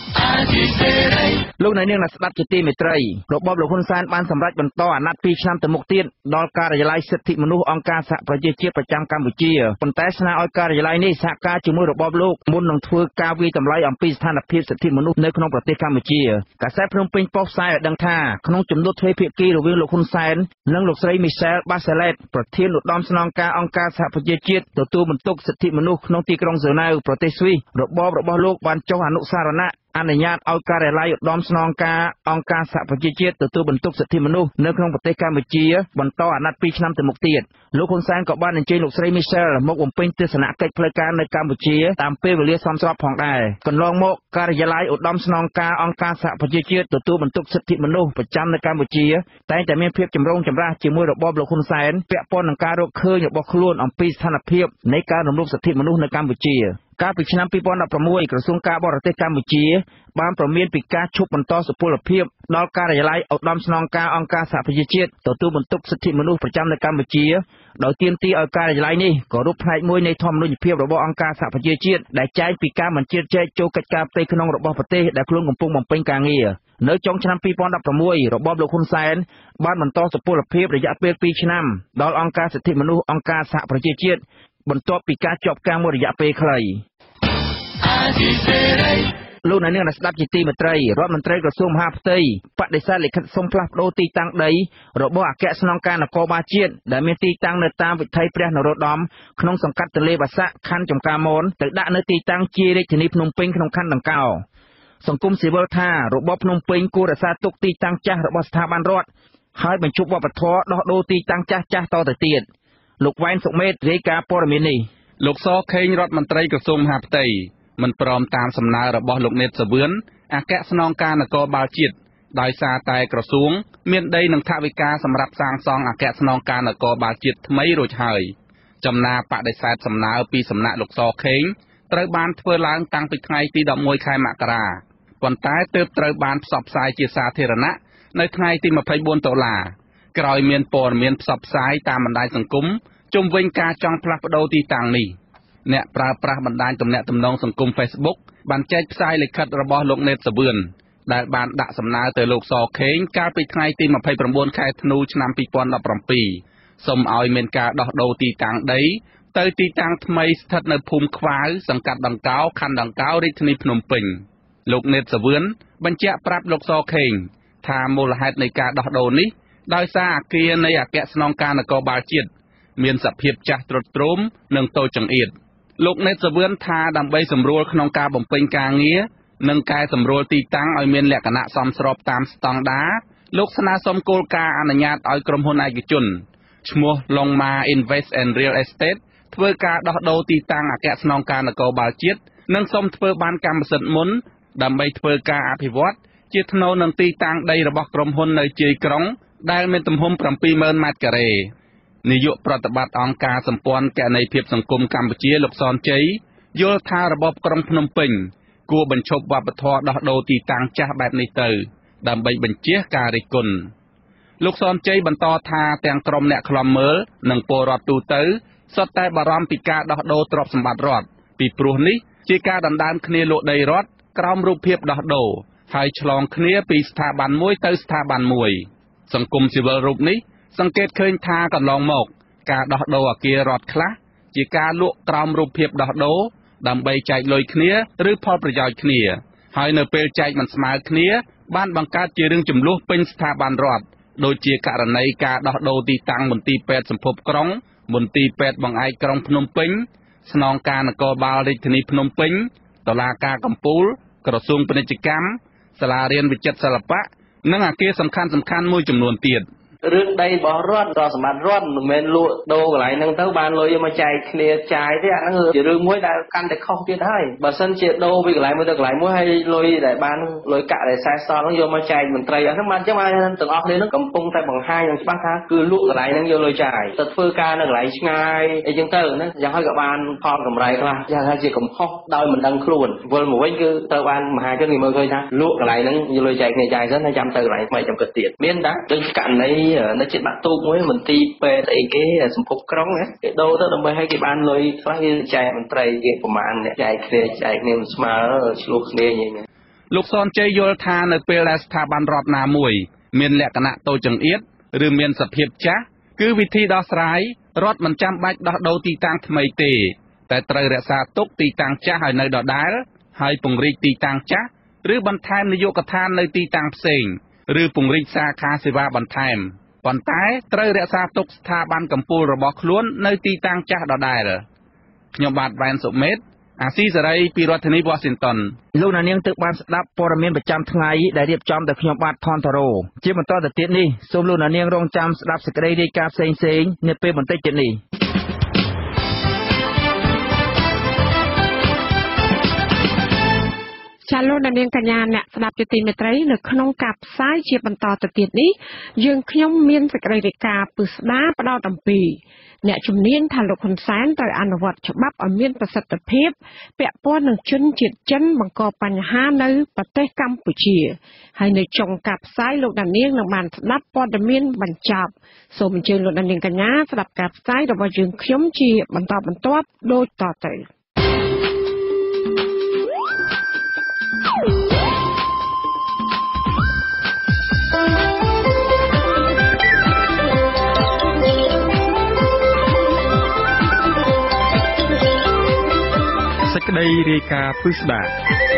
លោកនាងអ្នកស្ដាប់ជាទីមេត្រីរបបលោកហ៊ុនសែនបានសម្រេចបន្តអាណត្តិពីរឆ្នាំទៅមុខទៀតដល់ការិយាល័យសិទ្ធិមនុស្សអង្គការសហប្រជាជាតិប្រចាំកម្ពុជាប៉ុន្តែស្នើឲ្យការិយាល័យនេះសហការជាមួយរបបលោកមុននឹងធ្វើការវាយតម្លៃអំពីស្ថានភាពសិទ្ធិមនុស្សនៅក្នុងប្រទេសកម្ពុជាកាសែតភ្នំពេញប៉ុស្តិ៍ផ្សាយឲ្យដឹងថាក្នុងចំនួនទ្វេភាគីរវាងលោកហ៊ុនសែននិងលោកស្រី Michelle Bachelet ប្រធានឧត្តមស្នងការអង្គការសហប្រជាជាតិទទួលបន្ទុកសិទ្ធិមនុស្សក្នុងទីក្រុងហ្សឺណែវប្រទេសស្វីសរបបរបស់លោកបានចុះអនុសារណៈអនុញ្ញាតឲ្យការិយាល័យឧត្តមស្នងការអង្គការសហប្រជាជាតិទទួលបន្ទុកសិទ្ធិមនុស្សនៅក្នុងប្រទេសកម្ពុជាបន្តអាណត្តិពីរឆ្នាំទៅមុខទៀតលោកហ៊ុនសែនក៏បានអញ្ជើញលោកស្រី Michelle មកបំពេញទស្សនកិច្ចផ្លូវការនៅកម្ពុជាតាមពេលវេលាសមស្របផងដែរកន្លងមកការិយាល័យឧត្តមស្នងការអង្គការសហប្រជាជាតិទទួលបន្ទុកសិទ្ធិមនុស្សប្រចាំនៅកម្ពុជាតែងតែមានភាពចម្រូងចម្រាសជាមួយរបបលោកហ៊ុនសែនពាក់ព័ន្ធនឹងការរកឃើញរបស់ខ្លួនអំពីស្ថានភាពនៃការរំលោភសិទ្ធិមនុស្សនៅកម្ពុជាកាលពីឆ្នាំពីរពាន់ដប់ប្រាំមួយក្រសួងការបរទេសកម្ពុជាបានប្រមានពីការឈប់បន្តសុពលភាពដល់ការិយាល័យឧត្តមស្នងការអង្គការសហប្រជាជាតិទទួលបន្ទុកសិទ្ធិមនុស្សប្រចាំនៅកម្ពុជាដោយទាមទារឲ្យការិយាល័យនេះគោរពផ្នែកមួយនៃធម្មនុញ្ញភាពរបស់អង្គការសហប្រជាជាតិដែលចែងពីការមិនជឿជែកចូលកិច្ចការផ្ទៃក្នុងរបស់ប្រទេសដែលខ្លួនកំពុងបំពេញការងារនៅចុងឆ្នាំពីរពាន់ដប់ប្រាំមួយរបបលោកហ៊ុនសែនបានបន្តសុពលភាពរយៈពេលពីរឆ្នាំដល់អង្គការសិទ្ធិមនុស្សអង្គការសហប្រជាជាតិបន្ទាប់ពីការជាប់គាំងមួយរយៈពេលខ្លីលោកនាងអ្នកស្ដាប់ជាទីមេត្រីរដ្ឋមន្ត្រីក្រសួងមហាផ្ទៃបដិសេធលិខិតសុំផ្លាស់ប្តូរទីតាំងដីរបស់អគ្គស្នងការនគរបាលជាតិដែលមានទីតាំងនៅតាមវិថីព្រះនរោត្តមក្នុងសង្កាត់ទន្លេបាសាក់ខណ្ឌចំការមនទៅដាក់នៅទីតាំងជារាជធានីភ្នំពេញក្នុងខណ្ឌដង្កោសង្គមស៊ីវិលថារបបភ្នំពេញគួររក្សាទុកទីតាំងចាស់របស់ស្ថាប័នរដ្ឋហើយបញ្ឈប់វប្បធម៌ដោះដូរទីតាំងចាស់ចាស់តទៅទៀតលោកវ៉ែនសុមេតរាយការណ៍ព័ត៌មាននេះលោកសខេងរដ្ឋមន្ត្រីក្រសួងមហាផ្ទៃមិនព្រមតាមសំណើរបស់លោកនេតសាវឿនអគ្គស្នងការនគរបាលជាតិដោយសារតែក្រសួងមានដីនិងថវិកាសម្រាប់សាងសង់អគ្គស្នងការនគរបាលជាតិថ្មីរួចហើយចំណាបដិសេធសំណើពីសំណាក់លោកសខេងត្រូវបានធ្វើឡើងតាំងពីថ្ងៃទីដប់មួយខែមករាប៉ុន្តែទើបត្រូវបានផ្សព្វផ្សាយជាសាធារណៈនៅថ្ងៃទីម្ភៃបួនតុលាក្រោយមានព័ត៌មានផ្សព្វផ្សាយតាមបណ្ដាញសង្គមជុំវិញការចង់ផ្លាស់ប្ដូរទីតាំងនេះអ្នកប្រើប្រាស់បណ្ដាញទំនាក់ទំនងសង្គម Facebook បានចែកផ្សាយលិខិតរបស់លោកណេតសាវឿនដែលបានដាក់សំណើទៅលោកសខេងកាលពីថ្ងៃទីម្ភៃប្រាំបួនខែធ្នូឆ្នាំពីរពាន់ដប់ប្រាំពីរសូមឲ្យមានការដោះដូរទីតាំងដីទៅទីតាំងថ្មីស្ថិតនៅភូមិខ្វាវសង្កាត់ដង្កោខណ្ឌដង្កោរាជធានីភ្នំពេញលោកណេតសាវឿនបញ្ជាក់ប្រាប់លោកសខេងថាមូលហេតុនៃការដោះដូរនេះដោយសារអគារនៃអគ្គស្នងការនគរបាលជាតិមានសភាពចាស់ទ្រុឌទ្រោមនិងតូចចង្អៀតលោកណេតសាវឿនថាដើម្បីសម្រួលក្នុងការបំពេញការងារនិងកែសម្រួលទីតាំងឲ្យមានលក្ខណៈសមស្របតាមស្តង់ដារលោកស្នើសុំគោលការណ៍អនុញ្ញាតឲ្យក្រុមហ៊ុនឯកជនឈ្មោះ Longma Invest and Real Estate ធ្វើការដោះដូរទីតាំងអគ្គស្នងការនគរបាលជាតិនិងសូមធ្វើបានកម្មសិទ្ធិមុនដើម្បីធ្វើការអភិវឌ្ឍជាថ្នូរនឹងទីតាំងដីរបស់ក្រុមហ៊ុននៅជ័យក្រុងដែលមានទំហំ ប្រាំពីរម៉ឺនម៉ែត្រការ៉េនាយកប្រតិបត្តិអង្គការសម្ព័ន្ធគណនេយ្យភាពសង្គមកម្ពុជាលោកសនជ័យយល់ថារបបក្រុងភ្នំពេញគួរបញ្ឈប់វប្បធម៌ដោះដូរទីតាំងចាស់បែបនេះទៅដើម្បីបញ្ជៀសការរិះគន់លោកសនជ័យបន្តថាទាំងក្រុមអ្នកខ្លំមើលនិងពលរដ្ឋទូទៅសុទ្ធតែបារម្ភពីការដោះដូរទ្រព្យសម្បត្តិរដ្ឋពីព្រោះនេះជាការដណ្ដើមគ្នាលក់ដីរដ្ឋក្រោមរូបភាពដោះដូរហើយឆ្លងគ្នាពីស្ថាប័នមួយទៅស្ថាប័នមួយសង្គមស៊ីវិលរូបនេះសង្កេតឃើញថាកន្លងមកការដោះដូរអគាររដ្ឋខ្លះជាការលក់ក្រោមរូបភាពដោះដូរដើម្បីចែកលុយគ្នាឬផលប្រយោជន៍គ្នាហើយនៅពេលចែកមិនស្មើគ្នាបានបង្កើតជារឿងជម្លោះពេញស្ថាប័នរដ្ឋដូចជាករណីការដោះដូរទីតាំងមន្ទីរពេទ្យសម្ភពក្រុងមន្ទីរពេទ្យបង្អែកក្រុងភ្នំពេញស្នងការនគរបាលរាជធានីភ្នំពេញតុលាការកំពូលក្រសួងពាណិជ្ជកម្មសាលារៀនវិចិត្រសិល្បៈនិងអគារសំខាន់ៗមួយចំនួនទៀតរឿងដីរបស់រដ្ឋទ្រព្យសម្បត្តិរដ្ឋមិនមែនលក់ដូរកន្លែងហ្នឹងទៅបានលុយមកចែកគ្នាចាយទេអាហ្នឹងជារឿងមួយដែលកាន់តែខុសទៀតហើយបើសិនជាដូរពីកន្លែងមួយទៅកន្លែងមួយហើយលុយដែលបានលុយកាក់ដែលខ្សែសល់ហ្នឹងយកមកចែកមន្ត្រីអស់ហ្នឹងបានអញ្ចឹងបានទាំងអស់គ្នាហ្នឹងកំពុងតែបង្ហាញយ៉ាងច្បាស់ថាគឺលក់កន្លែងហ្នឹងយកលុយចាយទៅធ្វើការនៅកន្លែងឆ្ងាយអីចឹងទៅណាយ៉ាងហោចក៏បានផលកម្រៃខ្លះយ៉ាងថាជាកំហុសដោយមិនដឹងខ្លួនវិលមកវិញគឺត្រូវបានមហាជនគេមើលឃើញថាលក់កន្លែងហ្នឹងយកលុយចែកគ្នាចាយសិនហើយចាំទៅកន្លែងថ្មីចាំគិតទៀតមានតាដូចករណីនៅជិតបាក់ទូកមួយមន្ទីរពេទ្យអីគេសម្ភពក្រុងណាគេដូរទៅដើម្បីឲ្យគេបានលុយខ្លះគេចែកមន្ត្រីគេប្រមាណអ្នកចែកគ្នាចែកគ្នាមិនស្មើឆ្លោះគ្នាយ៉ាងនេះលោកសនជ័យយល់ថានៅពេលដែលស្ថាប័នរដ្ឋណាមួយមានលក្ខណៈតូចចង្អៀតឬមានសភាពចាស់គឺវិធីដោះស្រាយរដ្ឋមិនចាំបាច់ដោះដូរទីតាំងថ្មីទេតែត្រូវរក្សាទុកទីតាំងចាស់ឲ្យនៅដដែលហើយពង្រីកទីតាំងចាស់ឬបន្ថែមនាយកដ្ឋាននៅទីតាំងផ្សេងឬពង្រីកសាខាសេវាបន្ថែមប៉ុន្តែត្រូវរក្សាទុកស្ថាប័នកំពូលរបស់ខ្លួននៅទីតាំងចាស់ដដែលខ្ញុំបាទវ៉ែនសុមេតអាស៊ីសេរីពីរដ្ឋធានី Washington លោកនាងទើបបានស្ដាប់ព័ត៌មានប្រចាំថ្ងៃដែលរៀបចំដោយខ្ញុំបាទផនតារ៉ូជាបន្តទៅទៀតនេះសូមលោកនាងរងចាំស្ដាប់សេចក្តីរាយការណ៍ផ្សេងៗនាពេលបន្តិចទៀតនេះចាលោកនាងកញ្ញាអ្នកស្ដាប់ជាទីមេត្រីនៅក្នុងការផ្សាយជាបន្តទៅទៀតនេះយើងខ្ញុំមានសេចក្តីរាយការណ៍ពិស្ដារផ្ដោតអំពីអ្នកជំនាញថាលោកហ៊ុនសែនត្រូវអនុវត្តច្បាប់ឲ្យមានប្រសិទ្ធភាពពាក់ព័ន្ធនឹងជនជាតិចិនបង្កបញ្ហានៅប្រទេសកម្ពុជាហើយនៅចុងការផ្សាយលោកនាងនឹងបានស្ដាប់ព័ត៌មានបញ្ចប់សូមអញ្ជើញលោកនាងកញ្ញាស្ដាប់ការផ្សាយរបស់យើងខ្ញុំជាបន្តបន្ទាប់ដូចតទៅសេចក្តីរាយការណ៍ពិស្ដារ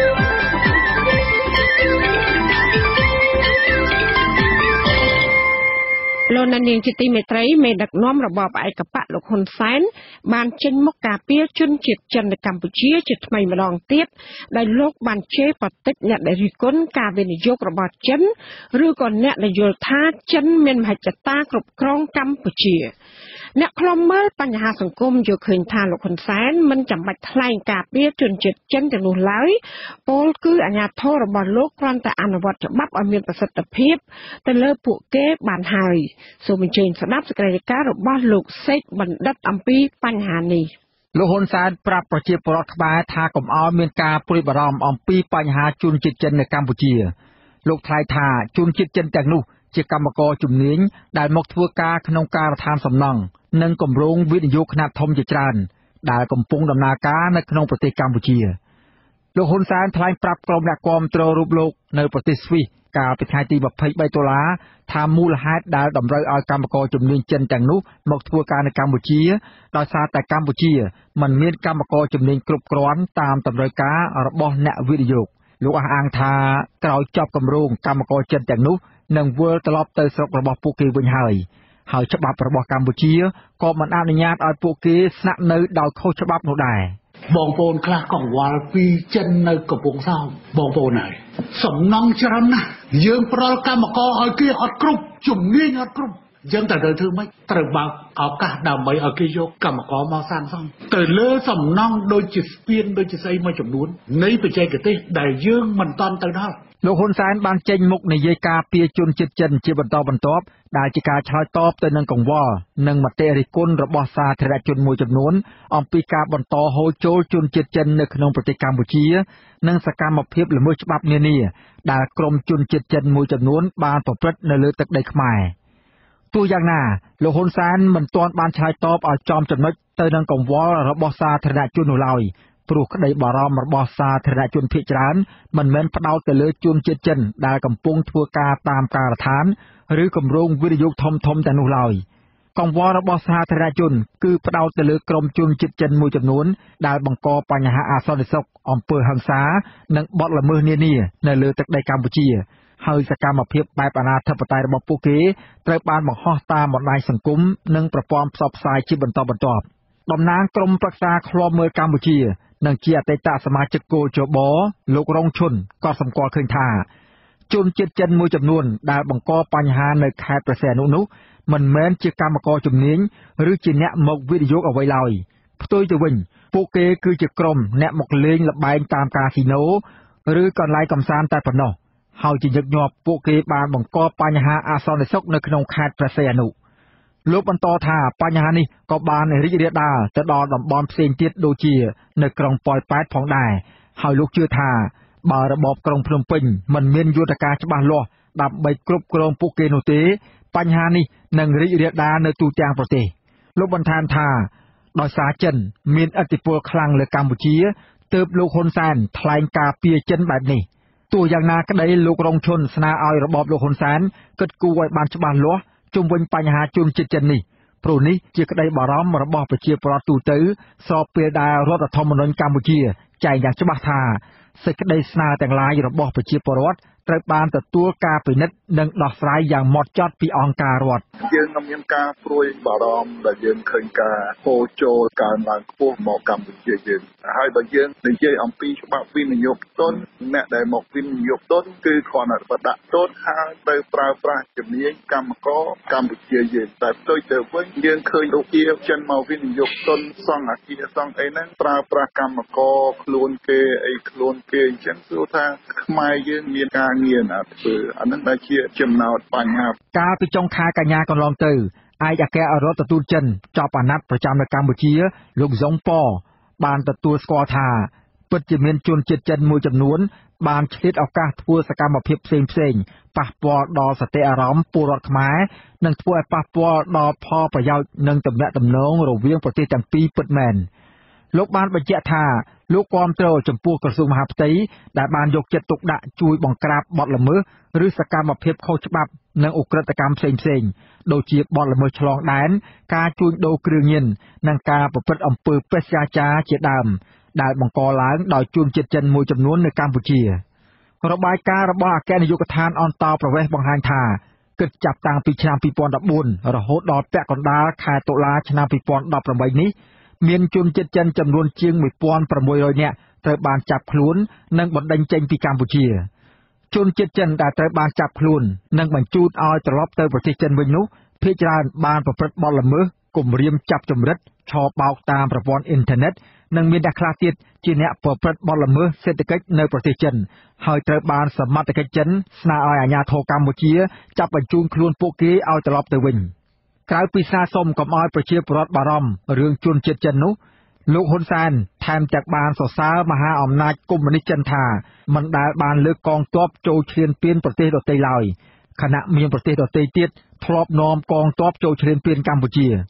លោកនាងជាទីមេត្រីមេដឹកនាំរបបឯកបកលោកហ៊ុនសែនបានចេញមុខការពារជនជាតិចិននៅកម្ពុជាជាថ្មីម្ដងទៀតដែលលោកបានជេរប្រតិចអ្នកដែលរិះគន់ការវិនិយោគរបស់ចិនឬក៏អ្នកដែលយល់ថាចិនមានមហិច្ឆតាគ្រប់គ្រងកម្ពុជាអ្នកខ្លំមើលបញ្ហាសង្គមយល់ឃើញថាលោកហ៊ុនសែនមិនចាំបាច់ថ្លែងការពារជនជាតិចិនទាំងនោះឡើយពោលគឺអាញាធររបស់លោកគ្រាន់តែអនុវត្តច្បាប់ឲ្យមានប្រសិទ្ធភាពទៅលើពួកគេបានហើយសូមអញ្ជើញស្ដាប់សេចក្តីរាយការណ៍របស់លោកសេកបណ្ឌិតអំពីបញ្ហានេះលោកហ៊ុនសែនប្រាប់ប្រជាពលរដ្ឋខ្មែរថាកុំឲ្យមានការព្រួយបារម្ភអំពីបញ្ហាជនជាតិចិននៅកម្ពុជាលោកថ្លែងថាជនជាតិចិនទាំងនោះជាកម្មករជំនាញដែលមកធ្វើការក្នុងការដ្ឋានសំណង់និងគម្រោងវិនិយោគខ្នាតធំជាច្រើនដែលកំពុងដំណើរការនៅក្នុងប្រទេសកម្ពុជាលោកហ៊ុនសែនថ្លែងប្រាប់ក្រុមអ្នកគាំទ្ររូបលោកនៅប្រទេសស្វីសកាលពីថ្ងៃទីยี่สิบสามតុលាថាមូលហេតុដែលតម្រូវឲ្យកម្មករជំនាញចិនទាំងនោះមកធ្វើការនៅកម្ពុជាដោយសារតែកម្ពុជាមិនមានកម្មករជំនាញគ្រប់គ្រាន់តាមតម្រូវការរបស់អ្នកវិនិយោគលោកអះអាងថាក្រោយចប់គម្រោងកម្មករចិនទាំងនោះនឹងវិលត្រឡប់ទៅស្រុករបស់ពួកគេវិញហើយហើយច្បាប់របស់កម្ពុជាក៏មិនអនុញ្ញាតឲ្យពួកគេស្នាក់នៅដោយខុសច្បាប់នោះដែរបងប្អូនខ្លះកង្វល់ពីចិននៅកំពង់សោមបងប្អូនហើយសំណងច្រើនណាស់យើងប្រល់កម្មករឲ្យគេអត់គ្រប់ជំនាញអត់គ្រប់យើងតែត្រូវធ្វើម៉េចត្រូវបើកឱកាសដើម្បីឲ្យគេយកកម្មករមកសាងសង់ទៅលើសំណងដូចជាស្ពានដូចជាស្អីមួយចំនួននៃបច្ចេកទេសដែលយើងមិនតាន់ទៅដល់លោកហ៊ុនសែនបានចេញមុខនិយាយការពីជនជាតិចិនជាបន្តបន្ទាប់ដែលជាការឆ្លើយតបទៅនឹងកង្វល់និងមតិរិះគន់របស់សាធារណជនមួយចំនួនអំពីការបន្តហូរចូលជនជាតិចិននៅក្នុងប្រទេសកម្ពុជានិងសកម្មភាពល្មើសច្បាប់នានាដែលក្រុមជនជាតិចិនមួយចំនួនបានប្រព្រឹត្តនៅលើទឹកដីខ្មែរទោះយ៉ាងណាលោកហ៊ុនសែនមិនទាន់បានឆ្លើយតបឲ្យចំចំណុចទៅនឹងកង្វល់របស់សាធារណជននោះឡើយព្រោះក្តីបារម្ភរបស់សាធារណជនភាគច្រើនមិនមែនផ្ដោតទៅលើជនជាតិចិនដែលកំពុងធ្វើការតាមការដ្ឋានឬគម្រោងវិនិយោគធំៗទាំងនោះឡើយកង្វល់របស់សាធារណជនគឺផ្ដោតទៅលើក្រុមជនជាតិចិនមួយចំនួនដែលបង្កបញ្ហាអសន្តិសុខអំពើហិង្សានិងបទល្មើសនានានៅលើទឹកដីកម្ពុជាហើយសកម្មភាពបែបអនាធិបតេយ្យរបស់ពួកគេត្រូវបានបង្ហោះតាមបណ្ដាញសង្គមនិងប្រព័ន្ធផ្សព្វផ្សាយជាបន្តបន្ទាប់តំណាងក្រុមប្រឹក្សាឃ្លាំមើលកម្ពុជានិងជាអតីតសមាជិកគោលជបលោករងឈុនក៏សម្គាល់ឃើញថាជនជាតិចិនមួយចំនួនដែលបង្កបញ្ហានៅខេត្តព្រះសីហនុនោះមិនមែនជាកម្មករជំនាញឬជាអ្នកមកវិនិយោគអ្វីឡើយផ្ទុយទៅវិញពួកគេគឺជាក្រុមអ្នកមកលេងល្បែងតាមកាស៊ីណូឬកន្លែងកម្សាន្តតែប៉ុណ្ណោះហើយជាញឹកញាប់ពួកគេបានបង្កបញ្ហាអសន្តិសុខនៅក្នុងខេត្តព្រះសីហនុលោកបន្តថាបញ្ហានេះក៏បានរីករាលដាលទៅដល់តំបន់ផ្សេងទៀតដូចជានៅក្រុងប៉ោយប៉ែតផងដែរហើយលោកជឿថាបើរបបក្រុងភ្នំពេញមិនមានយន្តការច្បាស់លាស់ដើម្បីគ្រប់គ្រងពួកគេនោះទេបញ្ហានេះនឹងរីករាលដាលនៅទូទាំងប្រទេសលោកបន្ថែមថាដោយសារចិនមានឥទ្ធិពលខ្លាំងលើកម្ពុជាទើបលោកហ៊ុនសែនថ្លែងការពារចិនបែបនេះទោះយ៉ាងណាក្តីលោករងឈុនស្នើឲ្យរបបលោកហ៊ុនសែនគិតគូរឲ្យបានច្បាស់លាស់ជុំវិញបញ្ហាជនជាតិចិននេះព្រោះនេះជាក្តីបារម្ភរបស់ប្រជាពលរដ្ឋទូទៅស្របពេលដែលរដ្ឋធម្មនុញ្ញកម្ពុជាចែងយ៉ាងច្បាស់ថាសេចក្តីស្នើទាំងឡាយរបស់ប្រជាពលរដ្ឋត្រូវបានទទួលការពិនិត្យនិងដោះស្រាយយ៉ាងម៉ត់ចត់ពីអង្គការរដ្ឋយើងនឹងមានការព្រួយបារម្ភដែលយើងឃើញការហូរចូលកើនឡើងខ្ពស់មកកម្ពុជាយើងហើយបើយើងនិយាយអំពីច្បាប់វិនិយោគទុនអ្នកដែលមកវិនិយោគទុនគឺគ្រាន់តែដាក់ទុនហើយទៅប្រើប្រាស់ជំនាញកម្មករកម្ពុជាយើងតែផ្ទុយទៅវិញយើងឃើញរូបភាពចិនមកវិនិយោគទុនសង់អគារសង់អីហ្នឹងប្រើប្រាស់កម្មករខ្លួនគេអីខ្លួនគេអញ្ចឹងគឺថាខ្មែរយើងមានការងារណាធ្វើអានឹងដែលជាចំណោទបញ្ហាកាលពីចុងខែកញ្ញាកន្លងទៅឯកអគ្គរដ្ឋទូតចិនចប់អាណត្តិប្រចាំនៅកម្ពុជាលោកសុងប៉បានទទួលស្គាល់ថាពិតជាមានជនជាតិចិនមួយចំនួនបានឆ្លៀតឱកាសធ្វើសកម្មភាពផ្សេងផ្សេងប៉ះពាល់ដល់សតិអារម្មណ៍ពលរដ្ឋខ្មែរនិងធ្វើឲ្យប៉ះពាល់ដល់ផលប្រយោជន៍និងទំនាក់ទំនងរវាងប្រទេសទាំងពីរពិតមែនលោកបានបញ្ជាក់ថាលោកគាំទ្រចំពោះក្រសួងមហាផ្ទៃដែលបានយកចិត្តទុកដាក់ជួយបង្ក្រាបបទល្មើសឬសកម្មភាពខុសច្បាប់និងឧក្រិដ្ឋកម្មផ្សេងៗដូចជាបទល្មើសឆ្លងដែនការជួញដូរគ្រឿងញៀននិងការប្រព្រឹត្តអំពើបេសកចារជាដើមដែលបង្កឡើងដោយជនជាតិចិនមួយចំនួននៅកម្ពុជារបាយការណ៍របស់អគ្គនាយកដ្ឋានអន្តរប្រវេសន៍បង្ហាញថាគិតចាប់តាំងពីឆ្នាំពីរពាន់ដប់បួនរហូតដល់ពាក់កណ្ដាលខែតុលាឆ្នាំពីរពាន់ដប់ប្រាំបីនេះមានជនជាតិចិនចំនួនជាងមួយពាន់ប្រាំមួយរយនាក់ត្រូវបានចាប់ខ្លួននិងបណ្តេញចេញពីកម្ពុជាជនជាតិចិនដែលត្រូវបានចាប់ខ្លួននិងបញ្ជូនឲ្យត្រឡប់ទៅប្រទេសចិនវិញនោះភាគច្រើនបានប្រព្រឹត្តបទល្មើសគំរាមចាប់ចម្រិតឆបោកតាមប្រព័ន្ធអ៊ីនធឺណិតនិងមានអ្នកខ្លះទៀតជាអ្នកប្រព្រឹត្តបទល្មើសសេដ្ឋកិច្ចនៅប្រទេសចិនហើយត្រូវបានសមត្ថកិច្ចចិនស្នើឲ្យអាជ្ញាធរកម្ពុជាចាប់បញ្ជូនខ្លួនពួកគេឲ្យត្រឡប់ទៅវិញក្រៅពីស្នើសុំកុំឲ្យប្រជាពលរដ្ឋបារម្ភរឿងជនជាតិចិននោះលោកហ៊ុនសែនថែមទាំងបានសរសើរមហាអំណាចកុម្មុយនីសចិនថាមិនដែលបានលើកកងទ័ពចូលឈ្លានពានប្រទេសដទៃឡើយខណៈមានប្រទេសដទៃទៀតធ្លាប់នាំកងទ័ពចូលឈ្លានពានកម្ពុជា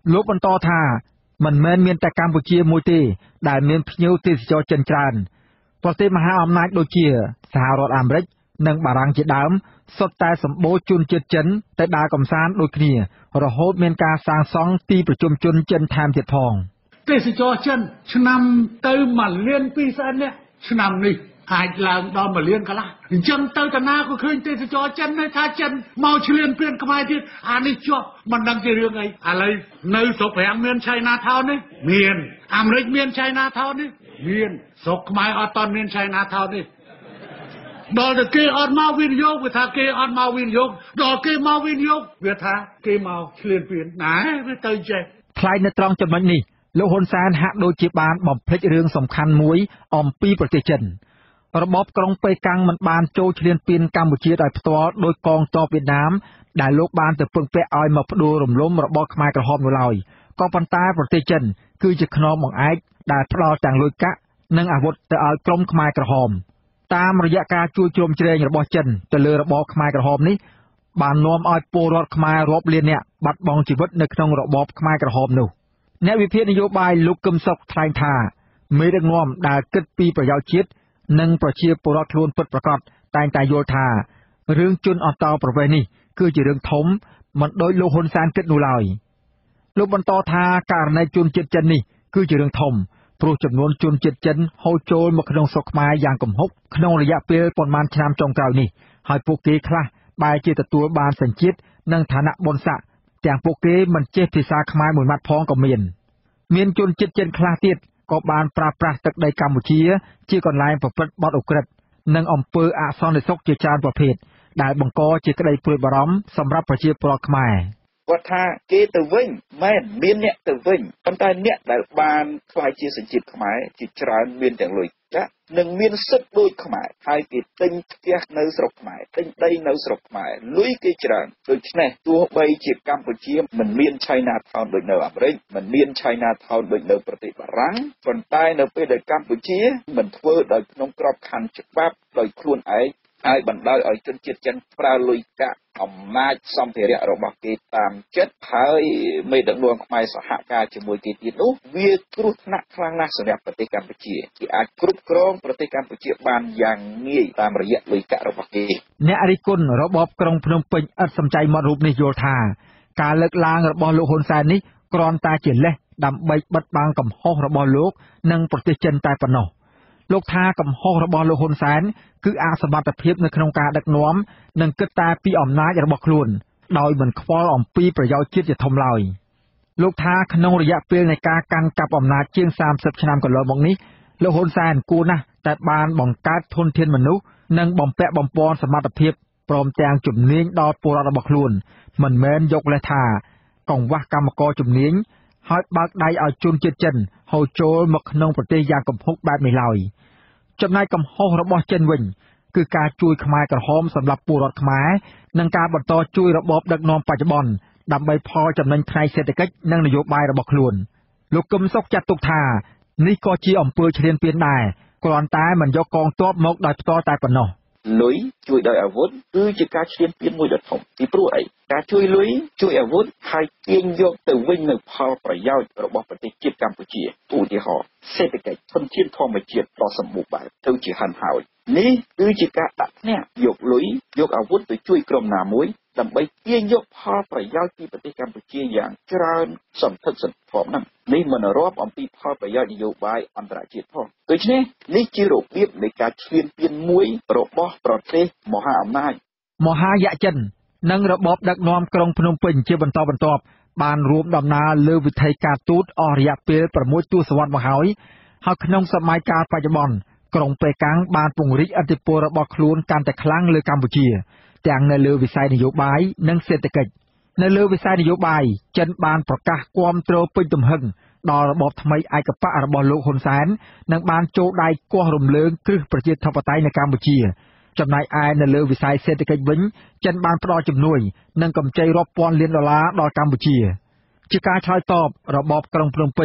លោកបន្តថាមិនមែនមានតែកម្ពុជាមួយទេដែលមានភ្ញៀវទេសចរចិនច្រើនប្រទេសមហាអំណាចដូចជាសហរដ្ឋអាមេរិកនិងបារាំងជាដើមសុទ្ធតែសម្បូរជនជាតិចិនទៅដើរកម្សាន្តដូចគ្នារហូតមានការសាងសង់ទីប្រជុំជនចិនថែមទៀតផងទេសចរចិនឆ្នាំទៅមួយលានពីរសែននាក់ឆ្នាំនេះអាចឡើងដល់មួយលានកន្លះអញ្ចឹងទៅតាណាក៏ឃើញទេសចរចិនថាចិនមកឈ្លានពានខ្មែរទៀតអានេះជាប់មិនដឹងជារឿងអីឥឡូវនៅស្រុកប្រាំងមានឆៃណាថោននេះមានអាមេរិកមានឆៃណាថោននេះមានស្រុកខ្មែរអត់តមានឆៃណាថោននេះដល់តែគេអត់មកវិនិយោគវាថាគេអត់មកវិនិយោគដល់គេមកវិនិយោគវាថាគេមកឈ្លានពានណាវាទៅចេះថ្លែងនៅត្រង់ចំណុចនេះលោកហ៊ុនសែនហាក់ដូចជាបានបំភ្លេចរឿងសំខាន់មួយអំពីប្រទេសចិនរបបក្រុងប៉េកាំងមិនបានចូលឈ្លានពានកម្ពុជាដោយផ្ទាល់ដោយកងទ័ពវៀតណាមដែលលោកបានទៅពឹងពាក់ឲ្យមកផ្ដួលរំលំរបបខ្មែរក្រហមនោះឡើយក៏ប៉ុន្តែប្រទេសចិនគឺជាខ្នងបង្អែកដែលផ្ដល់ទាំងលុយកាក់និងអាវុធទៅឲ្យក្រុមខ្មែរក្រហមតាមរយៈការជួយជ្រោមជ្រែងរបស់ចិនទៅលើរបបខ្មែរក្រហមនេះបាននាំឲ្យពលរដ្ឋខ្មែររាប់លាននាក់បាត់បង់ជីវិតនៅក្នុងរបបខ្មែរក្រហមនោះអ្នកវិភាគនយោបាយលោកកឹមសុខថ្លែងថាមេដឹកនាំដែលគិតពីប្រយោជន៍ជាតិនិងប្រជាពលរដ្ឋខ្លួនពិតប្រាកដតែងតែយល់ថារឿងជនអន្តោប្រវេសន៍នេះគឺជារឿងធំមិនដូចលោកហ៊ុនសែនគិតនោះឡើយលោកបន្តថាករណីជនជាតិចិននេះគឺជារឿងធំព្រោះចំនួនជនជាតិចិនហូរចូលមកក្នុងស្រុកខ្មែរយ៉ាងគំហុកក្នុងរយៈពេលប៉ុន្មានឆ្នាំចុងក្រោយនេះហើយពួកគេខ្លះបែរជាទទួលបានសញ្ជាតិនិងឋានៈបុណ្យស័ក្តិទាំងពួកគេមិនចេះភាសាខ្មែរមួយម៉ាត់ផងក៏មានមានជនជាតិចិនខ្លះទៀតក៏បានប្រើប្រាស់ទឹកដីកម្ពុជាជាកន្លែងប្រព្រឹត្តបទឧក្រិដ្ឋនិងអំពើអសន្តិសុខជាច្រើនប្រភេទដែលបង្កជាក្តីព្រួយបារម្ភសម្រាប់ប្រជាពលរដ្ឋខ្មែរគាត់ថាគេទៅវិញមែនមានអ្នកទៅវិញប៉ុន្តែអ្នកដែលបានខ្លាយជាសញ្ជាតិខ្មែរជាច្រើនមានទាំងលុយកាក់និងមានសិទ្ធិដូចខ្មែរហើយគេទិញផ្ទះនៅស្រុកខ្មែរទិញដីនៅស្រុកខ្មែរលុយគេច្រើនដូច្នេះទោះបីជាកម្ពុជាមិនមាន China Town ដូចនៅអាមេរិកមិនមាន China Town ដូចនៅប្រទេសបារាំងប៉ុន្តែនៅពេលដែលកម្ពុជាមិនធ្វើដោយក្នុងក្របខ័ណ្ឌច្បាប់ដោយខ្លួនឯងហើយបណ្ដោយឲ្យជនជាតិចិនប្រើលុយកាក់អំណាចសម្ភារៈរបស់គេតាមចិត្តហើយមេដឹកនាំខ្មែរសហការជាមួយគេទៀតនោះវាគ្រោះថ្នាក់ខ្លាំងណាស់សម្រាប់ប្រទេសកម្ពុជាគេអាចគ្រប់គ្រងប្រទេសកម្ពុជាបានយ៉ាងងាយតាមរយៈលុយកាក់របស់គេអ្នករិះគន់របបក្រុងភ្នំពេញឥតសំចៃមាត់រូបនេះយល់ថាការលើកឡើងរបស់លោកហ៊ុនសែននេះគ្រាន់តែជាលេសដើម្បីបិទបាំងកំហុសរបស់លោកនិងប្រទេសចិនតែប៉ុណ្ណោះលោកថាកំហុសរបស់លោកហ៊ុនសែនគឺអសមត្ថភាពនៅក្នុងការដឹកនាំនិងគិតតែពីអំណាចរបស់ខ្លួនដោយមិនខ្វល់អំពីប្រយោជន៍ជាតិជាធំឡើយលោកថាក្នុងរយៈពេលនៃការកាន់កាប់អំណាចជាងសាមសិបឆ្នាំកន្លងមកនេះលោកហ៊ុនសែនគួរណាស់តែបានបង្កើតធនធានមនុស្សនិងបំពាក់បំពន់សមត្ថភាពព្រមទាំងជំនាញដល់ពលរដ្ឋរបស់ខ្លួនមិនមែនយកលេសថាកង្វះកម្មករជំនាញហើយបើកដៃឲ្យជនជាតិចិនហូរចូលមកក្នុងប្រទេសយ៉ាងគំហុកបែបនេះឡើយចំណែកកំហុសរបស់ចិនវិញគឺការជួយខ្មែរក្រហមសម្រាប់ពលរដ្ឋខ្មែរនិងការបន្តជួយរបបដឹកនាំបច្ចុប្បន្នដើម្បីផលចំណេញផ្នែកសេដ្ឋកិច្ចនិងនយោបាយរបស់ខ្លួនលោកកឹមសុខចាត់ទុកថានេះក៏ជាអំពើឈ្លានពានដែរគ្រាន់តែមិនយកកងទ័ពមកដោយផ្ទាល់តែប៉ុណ្ណោះលុយជួយដោយអាវុធគឺជាការឈ្លានពានមួយដ៏ធំពីព្រោះអីការជួយលុយជួយអាវុធហើយទាញយកទៅវិញនៅផលប្រយោជន៍របស់ប្រទេសជាតិកម្ពុជាឧទាហរណ៍សេដ្ឋកិច្ចធនធានធម្មជាតិដ៏សម្បូរបែបទៅជាហិនហោចនេះគឺជាការដាក់ភ្នាក់យកលុយយកអាវុធទៅជួយក្រុមណាមួយដើម្បីទាញយកផលប្រយោជន៍ពីប្រទេសកម្ពុជាយ៉ាងច្រើនសន្ធឹកសន្ធាប់ហ្នឹងនេះមិនរាប់អំពីផលប្រយោជន៍នយោបាយអន្តរជាតិផងដូច្នេះនេះជារបៀបនៃការឈ្លានពានមួយរបស់ប្រទេសមហាអំណាចមហាយៈចិននិងរបបដឹកនាំក្រុងភ្នំពេញជាបន្តបន្ទាប់បានរួមដំណើរលើវិថីការទូតអស់រយៈពេល៦ទសវត្សរ៍មកហើយហើយក្នុងសម័យកាលបច្ចុប្បន្នក្រុងប៉េកាំងបានពង្រីកឥទ្ធិពលរបស់ខ្លួនកាន់តែខ្លាំងលើកម្ពុជាទាំងនៅលើវិស័យនយោបាយនិងសេដ្ឋកិច្ចនៅលើវិស័យនយោបាយចិនបានប្រកាសគាំទ្រពេញទំហឹងដល់របបថ្មីឯកបករបស់លោកហ៊ុនសែននិងបានចូលដៃគាស់រំលើងគ្រឹះប្រជាធិបតេយ្យនៅកម្ពុជាចំណែកឯនៅលើវិស័យសេដ្ឋកិច្ចវិញចិនបានផ្ដល់ជំនួយនិងកម្ចីរាប់ពាន់លានដុល្លារដល់កម្ពុជាជាការឆ្លើយតបរបបក្រុងភ្នំពេញ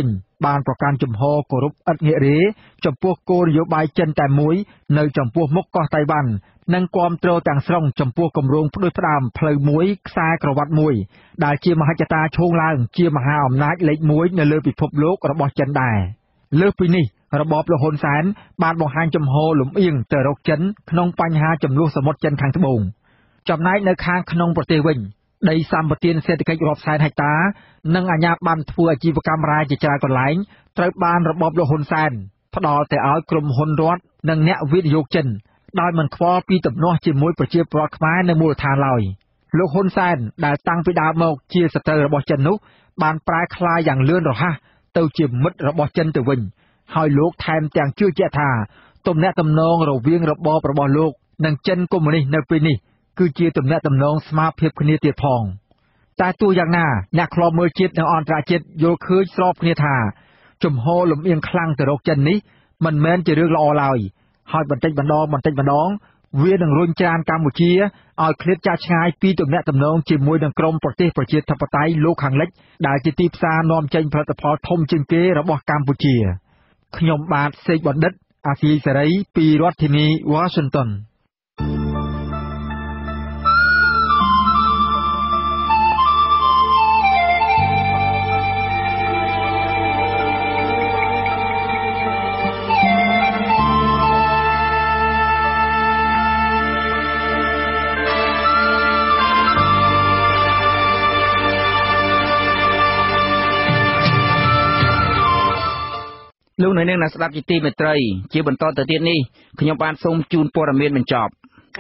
បានប្រកាន់ជំហរគោរពឥតងាករេចំពោះគោលនយោបាយចិនតែមួយនៅចំពោះមុខកោះតៃវ៉ាន់និងគាំទ្រទាំងស្រុងចំពោះគម្រោងផ្ដួចផ្ដើមផ្លូវមួយខ្សែក្រវ៉ាត់មួយដែលជាមហិច្ឆតាឈោងឡើងជាមហាអំណាចលេខមួយនៅលើពិភពលោករបស់ចិនដែរលើសពីនេះរបបលហ៊ុនសែនបានបង្ហាញចំហលំអៀងទៅរកចិនក្នុងបញ្ហាចំនួនសមុទ្រចិនខាងត្បូងចំណែកនៅខាងក្នុងប្រទេសវិញដីសម្បត្តិសេដ្ឋកិច្ចរាប់សែនហិកតានិងអាជ្ញាប័ណ្ណធ្វើអាជីវកម្មរ៉ែជាច្រើនកន្លែងត្រូវបានរបបលហ៊ុនសែនផ្ដល់ទៅឲ្យក្រុមហ៊ុនរដ្ឋនិងអ្នកវិនិយោគចិនដោយមិនខ្វល់ពីទំនាស់ជាមួយប្រជាពលរដ្ឋខ្មែរនៅមូលដ្ឋានឡើយលោកហ៊ុនសែនដែលតាំងពីដើមមកជាសត្រូវរបស់ចិននោះបានប្រែក្លាយយ៉ាងលឿនរហ័សទៅជាមិត្តរបស់ចិនទៅវិញហើយលោកថែមទាំងជឿជាក់ថាទំនាក់ទំនងរវាងរបបរបស់លោកនិងចិនកុម្មុយនីសនៅពេលនេះគឺជាទំនាក់ទំនងស្មារតីគ្នាទៀតផងតែទោះយ៉ាងណាអ្នកខ្លោមមើលជាតិនិងអន្តរជាតិយល់ឃើញស្របគ្នាថាជំហរលំអៀងខ្លាំងទៅរកចិននេះមិនមែនជារឿងល្អឡើយហើយបន្តិចម្ដងបន្តិចម្ដងវានឹងរុញច្រានកម្ពុជាឲ្យឃ្លាតចាកឆ្ងាយពីទំនាក់ទំនងជាមួយនឹងក្រុមប្រទេសប្រជាធិបតេយ្យលោកខាងលិចដែលជាទីផ្សារនាំចេញផលិតផលធំជាងគេរបស់កម្ពុជាខ្ញុំបាទសេកបណ្ឌិតអាស៊ីសេរីពីរដ្ឋធានី Washingtonលោកនៅនាងអ្នកស្ដាប់ជាទីមេត្រីជាបន្តទៅទៀតនេះខ្ញុំបានសូមជូនព័ត៌មានបញ្ចប់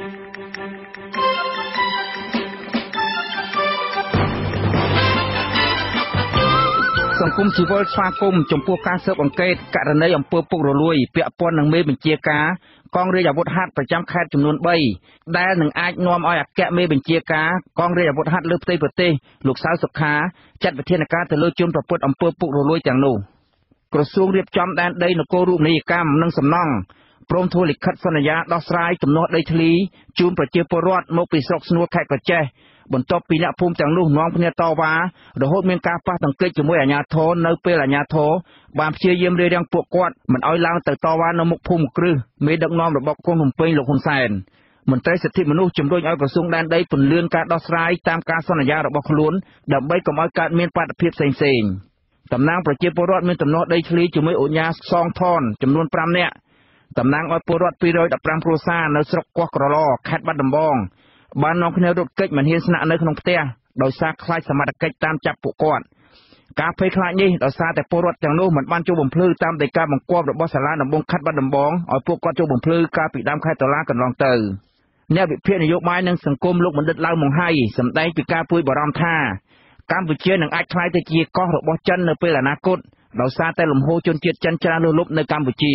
សង្គមស៊ីវិលស្វាគមន៍ចំពោះការស៊ើបអង្កេតករណីអំពើពុករលួយពាក់ព័ន្ធនឹងមេបញ្ជាការកងរាជអាវុធហត្ថប្រចាំខេត្តចំនួនបីដែលនឹងអាចនាំឲ្យអគ្គមេបញ្ជាការកងរាជអាវុធហត្ថលើផ្ទៃប្រទេសលោកសៅសុខាចាត់វិធានការទៅលើជនប្រព្រឹត្តអំពើពុករលួយទាំងនោះក្រសួងរៀបចំដែនដីនគររូបនីយកម្មនិងសំណង់ព្រមធ្វើលិខិតសន្យាដោះស្រាយទំនាស់ដីធ្លីជូនប្រជាពលរដ្ឋមកពីស្រុកស្នួលខេត្តកោះចេះបន្ទាប់ពីអ្នកភូមិទាំងនោះនាំគ្នាតវ៉ារហូតមានការប៉ះទង្គិចជាមួយអាជ្ញាធរនៅពេលអាជ្ញាធរបានព្យាយាមរារាំងពួកគាត់មិនឲ្យឡើងទៅតវ៉ានៅមុខភូមិគ្រឹះមេដឹកនាំរបបកុងភ្នំពេញលោកហ៊ុនសែនមន្ត្រីសិទ្ធិមនុស្សជំរុញឲ្យក្រសួងដែនដីពន្យាការដោះស្រាយតាមការសន្យារបស់ខ្លួនដើម្បីកុំឲ្យកើតមានបាតុភិបផ្សេងៗតំណាងប្រជាពលរដ្ឋមានទំនាស់ដីធ្លីជាមួយឧញ្ញាសងថនចំនួនប្រាំនាក់តំណាងឲ្យពលរដ្ឋពីររយដប់ប្រាំគ្រួសារនៅស្រុកកោះក្រឡខេត្តបាត់ដំបងបាននាំគ្នារត់គេចមិនហ៊ានស្នាក់នៅក្នុងផ្ទះដោយសារខ្លាចសមត្ថកិច្ចតាមចាប់ពួកគាត់ការភ័យខ្លាចនេះដោយសារតែពលរដ្ឋទាំងនោះមិនបានចូលបំភ្លឺតាមដីកាបង្គាប់របស់សាលាដំបងខេត្តបាត់ដំបងឲ្យពួកគាត់ចូលបំភ្លឺកាលពីដើមខែតុលាកន្លងទៅអ្នកវិភាគនយោបាយនិងសង្គមលោកបណ្ឌិតឡៅម៉ុងហៃសម្ដែងពីការព្រួយបារម្ភថាកម្ពុជានឹងអាចក្លាយទៅជាកោះរបស់ចិននៅពេលអនាគតដោយសារតែលំហូរជនជាតិចិនច្រើនលើសលប់នៅកម្ពុជា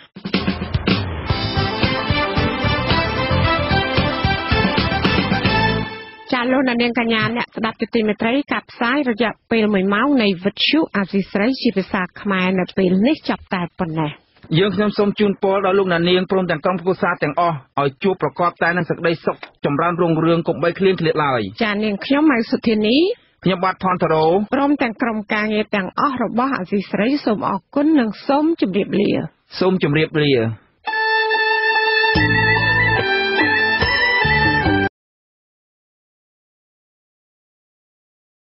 ចាលោកនាងកញ្ញាអ្នកស្ដាប់ទីមេត្រីការផ្សាយរយៈពេលមួយម៉ោងនៃវិទ្យុអាស៊ីសេរីជាភាសាខ្មែរនៅពេលនេះចាប់តែប៉ុណ្ណេះយើងខ្ញុំសូមជូនពរដល់លោកនាងព្រមទាំងក្រុមគ្រួសារទាំងអស់ឲ្យជួបប្រកបតែនឹងសេចក្តីសុខចម្រើនរុងរឿងកុំបីឃ្លៀងឃ្លាតឡើយចានាងខ្ញុំម៉ៅសុធានីខ្ញុំបាទផនតារ៉ូព្រមទាំងក្រុមការងារទាំងអស់របស់អាស៊ីសេរីសូមអរគុណនិងសូមជម្រាបលាសូមជម្រាបលា